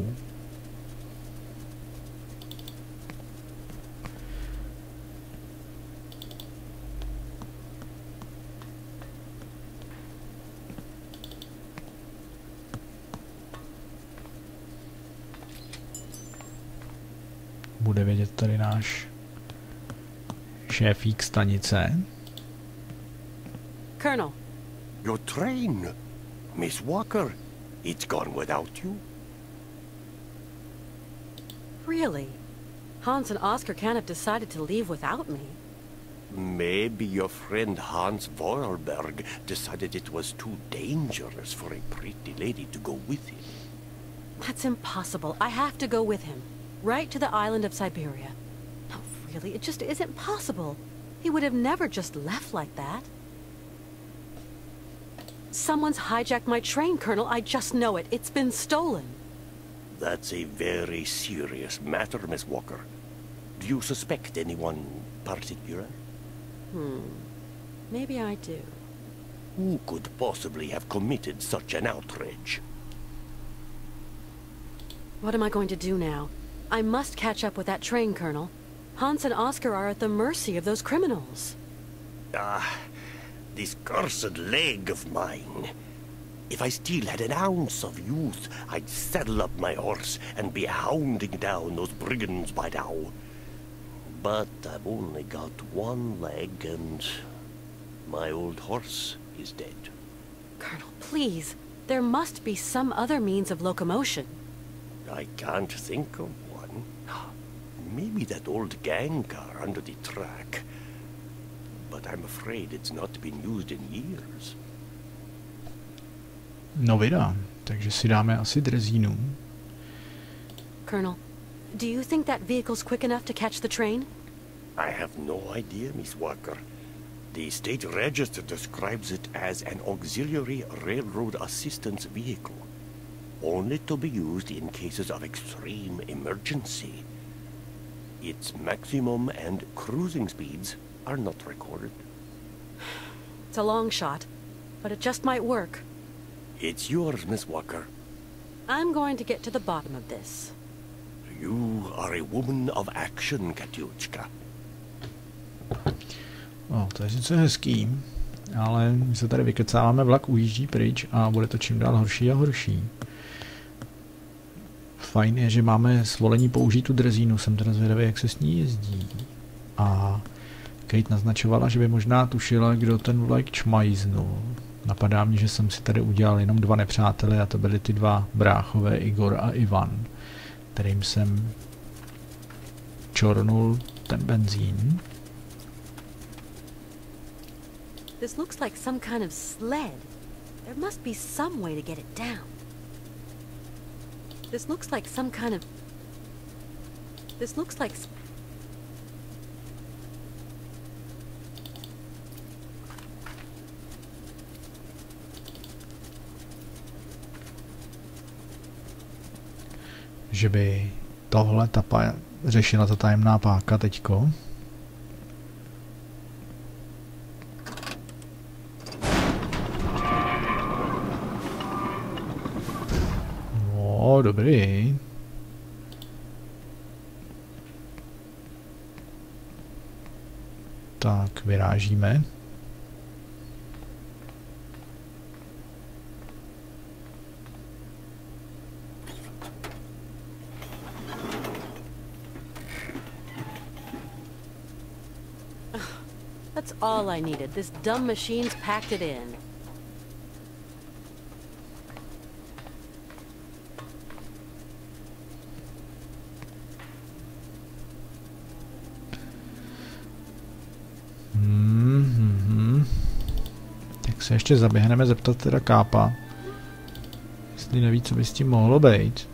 Bude vědět tady náš šéfík stanice. Colonel. Your train, Miss Walker. It's gone without you. Really? Hans and Oscar can't have decided to leave without me. Maybe your friend Hans Vorarlberg decided it was too dangerous for a pretty lady to go with him. That's impossible. I have to go with him. Right to the island of Siberia. No, really, it just isn't possible. He would have never just left like that. Someone's hijacked my train, Colonel. I just know it. It's been stolen. That's a very serious matter, Miss Walker. Do you suspect anyone particular? Hmm. Maybe I do. Who could possibly have committed such an outrage? What am I going to do now? I must catch up with that train, Colonel. Hans and Oscar are at the mercy of those criminals. Ah, this cursed leg of mine. If I still had an ounce of youth, I'd saddle up my horse and be hounding down those brigands by now. But I've only got one leg and my old horse is dead. Colonel, please. There must be some other means of locomotion. I can't think of one. Maybe that old gang car under the track. But I'm afraid it's not been used in years. No vida, takže si dáme asi drezínu. Colonel, do you think that vehicle's quick enough to catch the train? I have no idea, Miss Walker. The state register describes it as an auxiliary railroad assistance vehicle, only to be used in cases of extreme emergency. Its maximum and cruising speeds are not recorded. It's a long shot, but it just might work. It's yours, Miss Walker. I'm going to get to the bottom of this. You are a woman of action, Katyuchka. No, to je sice hezký, ale my se tady vykecáváme, vlak ujíždí pryč a bude to čím dál horší a horší. Fajn je, že máme svolení použít tu drezínu, jsem teda zvědavý, jak se s ní jezdí. A Kate naznačovala, že by možná tušila, kdo ten vlak čmajznul. Napadá mě, že jsem si tady udělal jenom dva nepřátele a to byly ty dva bráchové, Igor a Ivan, kterým jsem čornul ten benzín. This looks like some kind of sled. There must be some way to get it down. This looks like some kind of... This looks like... Že by tohle ta pa- řešila ta tajemná páka teďko. No, dobrý. Tak, vyrážíme. That's all I needed. This dumb machine's packed it in. Mm-hmm. Tak se ještě zaběhneme zeptat teda Kápa, jestli neví, co by s tím mohlo být.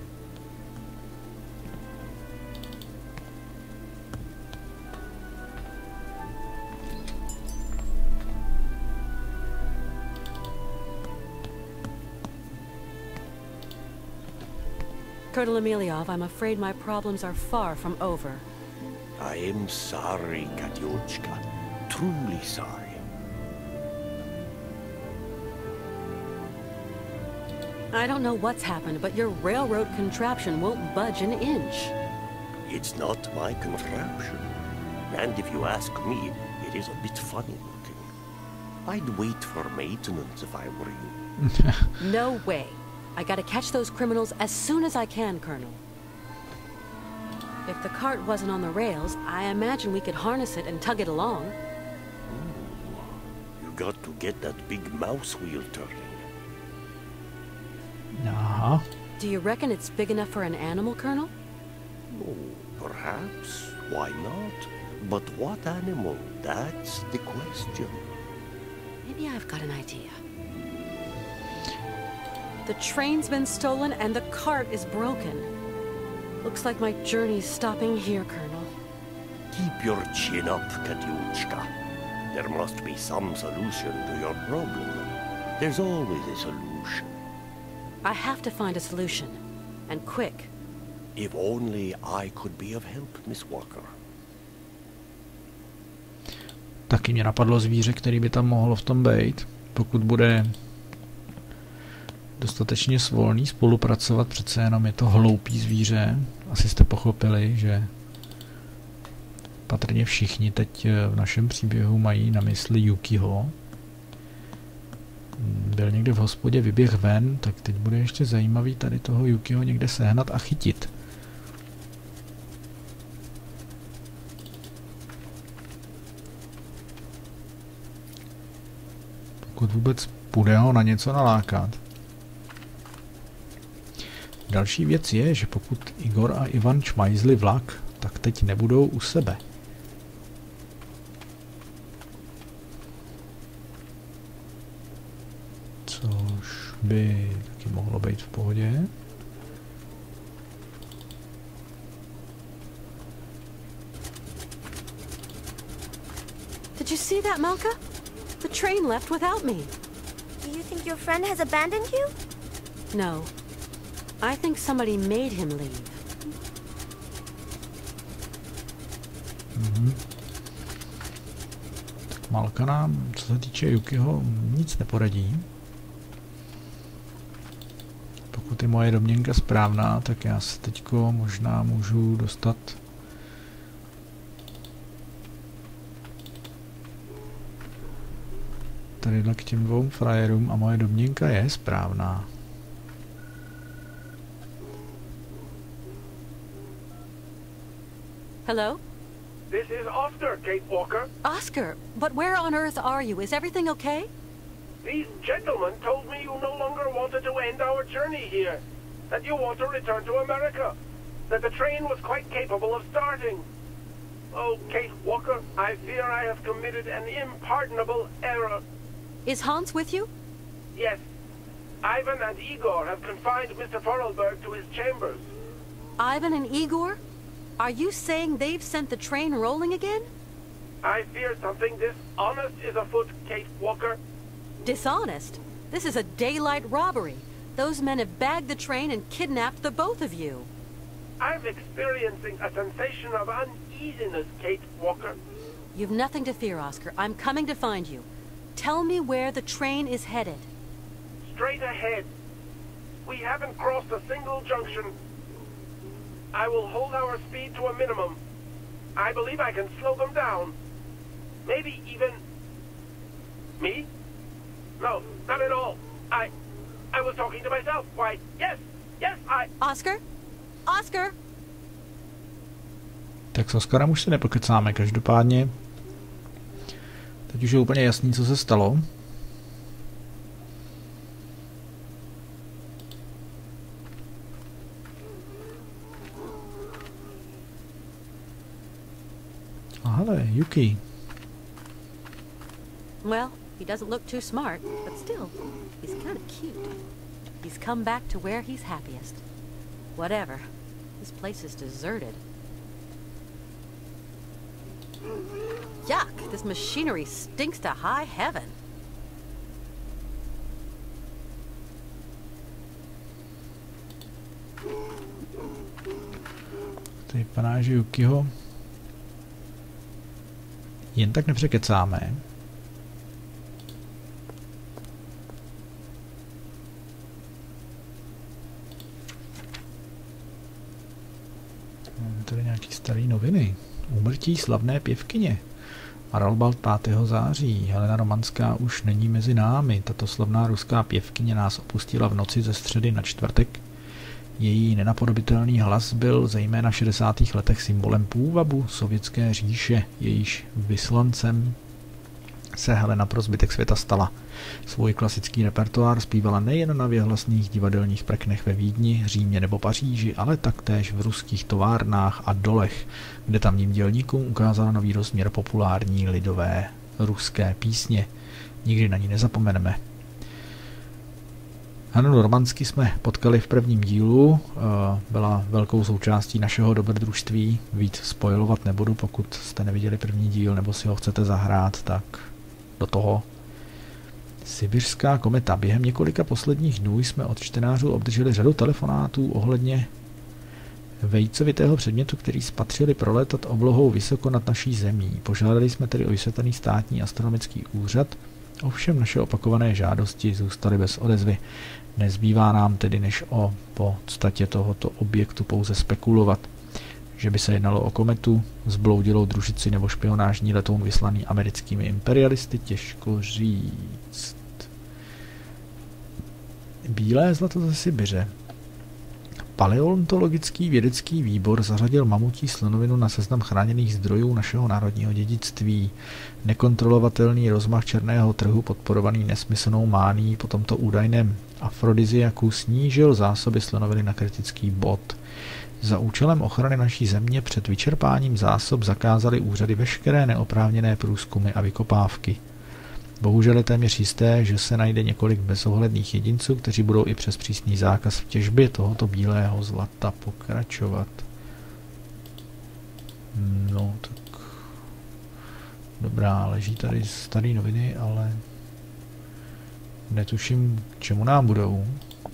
Colonel Emiliov, I'm afraid my problems are far from over. I am sorry, Katyushka. Truly sorry. I don't know what's happened, but your railroad contraption won't budge an inch. It's not my contraption. And if you ask me, it is a bit funny looking. I'd wait for maintenance if I were you. No way. I gotta catch those criminals as soon as I can, Colonel. If the cart wasn't on the rails, I imagine we could harness it and tug it along. Ooh, you got to get that big mouse wheel turning. Aha. Do you reckon it's big enough for an animal, Colonel? Oh, perhaps. Why not? But what animal? That's the question. Maybe I've got an idea. The train's been stolen and the cart is broken. Looks like my journey's stopping here, Colonel. Keep your chin up, Katyushka. There must be some solution to your problem. There's always a solution. I have to find a solution. And quick. If only I could be of help, Miss Walker. Taky mě napadlo zvíře, který by tam mohlo v tom být. Pokud bude dostatečně svolný spolupracovat, přece jenom je to hloupý zvíře. Asi jste pochopili, že patrně všichni teď v našem příběhu mají na mysli Yukiho. Byl někde v hospodě, vyběh ven, tak teď bude ještě zajímavý tady toho Yukiho někde sehnat a chytit. Pokud vůbec půjde ho na něco nalákat. Další věc je, že pokud Igor a Ivan čmajzli vlak, tak teď nebudou u sebe. Což by taky mohlo být v pohodě. Did you see that, Malka? The train left without me. Do you think your friend has abandoned you? No. I think somebody made him leave. Mhm. Tak Malka nám, co se týče Yukiho, nic neporadí. Pokud je moje domněnka správná, tak já se teďko možná můžu dostat tadyhle k těm dvou frajerům a moje domněnka je správná. Hello? This is Oscar, Kate Walker. Oscar, but where on earth are you? Is everything okay? These gentlemen told me you no longer wanted to end our journey here. That you want to return to America. That the train was quite capable of starting. Oh, Kate Walker, I fear I have committed an impardonable error. Is Hans with you? Yes. Ivan and Igor have confined Mister Forelberg to his chambers. Ivan and Igor? Are you saying they've sent the train rolling again? I fear something dishonest is afoot, Kate Walker. Dishonest? This is a daylight robbery. Those men have bagged the train and kidnapped the both of you. I'm experiencing a sensation of uneasiness, Kate Walker. You've nothing to fear, Oscar. I'm coming to find you. Tell me where the train is headed. Straight ahead. We haven't crossed a single junction. I will hold our speed to a minimum. I believe I can slow them down. Maybe even... Me? No, not at all. I... I was talking to myself. Why, yes, yes, I... Oscar? Oscar? Tak s Oskarem už se nepokecáme, každopádně. Teď už je úplně jasný, co se stalo. A hele, Yuki. Well, he doesn't look too smart, but still, he's kind of cute. He's come back to where he's happiest. Whatever. This place is deserted. Yuck! This machinery stinks to high heaven. To vypadá, že Yukiho jen tak nepřekecáme. Máme tady nějaký starý noviny. Úmrtí slavné pěvkyně. Aralbald pátého září. Helena Romanská už není mezi námi. Tato slavná ruská pěvkyně nás opustila v noci ze středy na čtvrtek. Její nenapodobitelný hlas byl zejména v šedesátých letech symbolem půvabu sovětské říše, jejíž vyslancem se Helena pro zbytek světa stala. Svůj klasický repertoár zpívala nejen na věhlasných divadelních prknech ve Vídni, Římě nebo Paříži, ale taktéž v ruských továrnách a dolech, kde tamním dělníkům ukázala nový rozměr populární lidové ruské písně. Nikdy na ní nezapomeneme. Helenu Romansky jsme potkali v prvním dílu, byla velkou součástí našeho dobrodružství, víc spoilovat nebudu, pokud jste neviděli první díl nebo si ho chcete zahrát, tak do toho. Sibiřská kometa. Během několika posledních dnů jsme od čtenářů obdrželi řadu telefonátů ohledně vejcovitého předmětu, který spatřili prolétat oblohou vysoko nad naší zemí. Požádali jsme tedy o vysvětlený státní astronomický úřad, ovšem naše opakované žádosti zůstaly bez odezvy. Nezbývá nám tedy než o podstatě tohoto objektu pouze spekulovat, že by se jednalo o kometu, zbloudilou družici nebo špionážní letoun vyslaný americkými imperialisty, těžko říct. Bílé zlato ze Sibiře. Paleontologický vědecký výbor zařadil mamutí slonovinu na seznam chráněných zdrojů našeho národního dědictví. Nekontrolovatelný rozmach černého trhu podporovaný nesmyslnou mánií po tomto údajném afrodiziaku snížil zásoby slonoviny na kritický bod. Za účelem ochrany naší země před vyčerpáním zásob zakázaly úřady veškeré neoprávněné průzkumy a vykopávky. Bohužel je téměř jisté, že se najde několik bezohledných jedinců, kteří budou i přes přísný zákaz v těžbě tohoto bílého zlata pokračovat. No tak... Dobrá, leží tady staré noviny, ale... Netuším, k čemu nám budou.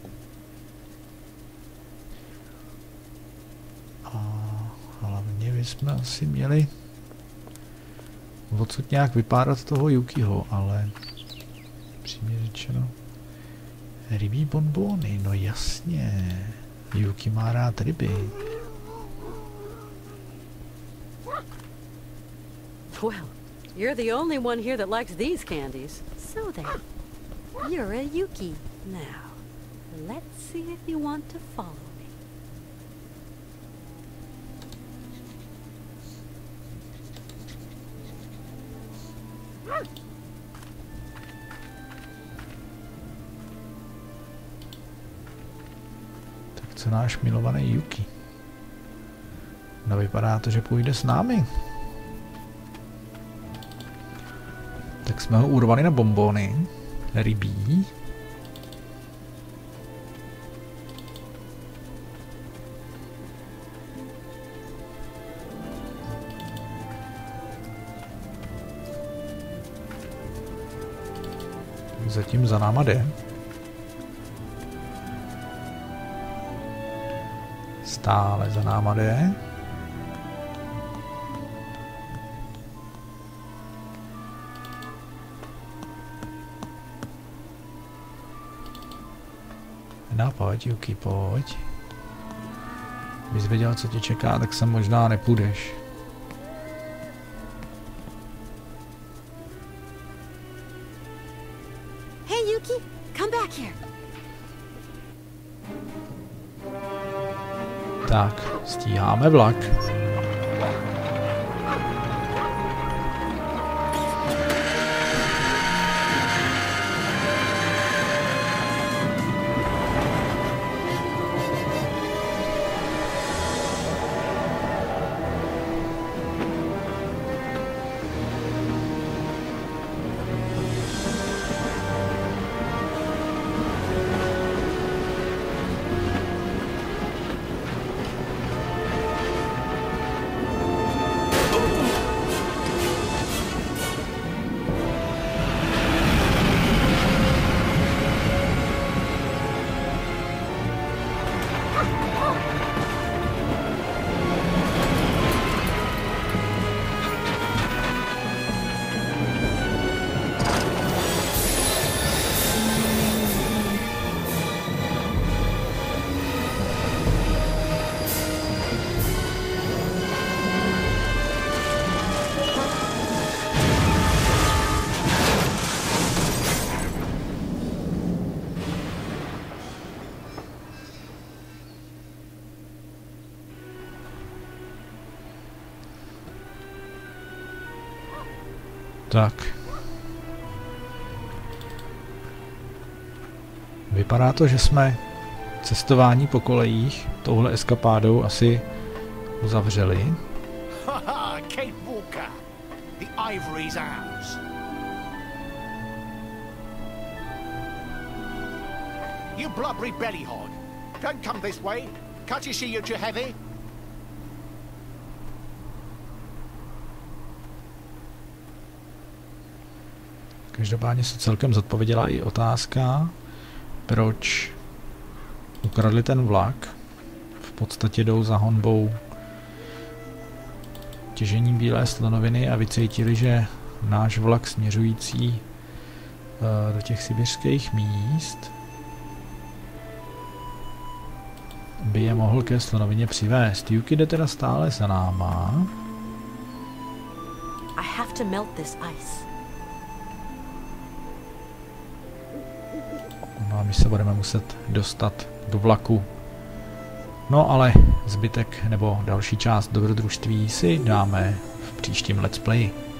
A hlavně bychom asi měli odsud nějak vypárat toho Yukiho, ale přímě řečeno rybí bonbony, no jasně, Yuki má rád ryby. Well, you're the only one here that likes these candies. So then, you're a Yuki. Now, let's see if you want to follow me. Tak co náš milovaný Yuki? No vypadá to, že půjde s námi. Tak jsme ho urvali na bonbony. Rybí. Zatím za náma jde. Stále za náma jde. No pojď, Yuki, pojď. Kdybys věděl, co tě čeká, tak sem možná nepůjdeš. Hey Yuki, come back here. Tak, stíháme vlak. Tak. Vypadá to, že jsme cestování po kolejích touhle eskapádou asi uzavřeli. Haha, Kate Walker. The ivory's ours. You blubbery bellyhog. Don't come this way. Can't you see you're too heavy? Každopádně se celkem zodpověděla i otázka, proč ukradli ten vlak. V podstatě jdou za honbou těžení bílé slonoviny a vycítili, že náš vlak směřující uh, do těch sibiřských míst by je mohl ke slonovině přivést. Yuki jde teda stále za náma. I have to melt this ice. No a my se budeme muset dostat do vlaku. No ale zbytek nebo další část dobrodružství si dáme v příštím let's play.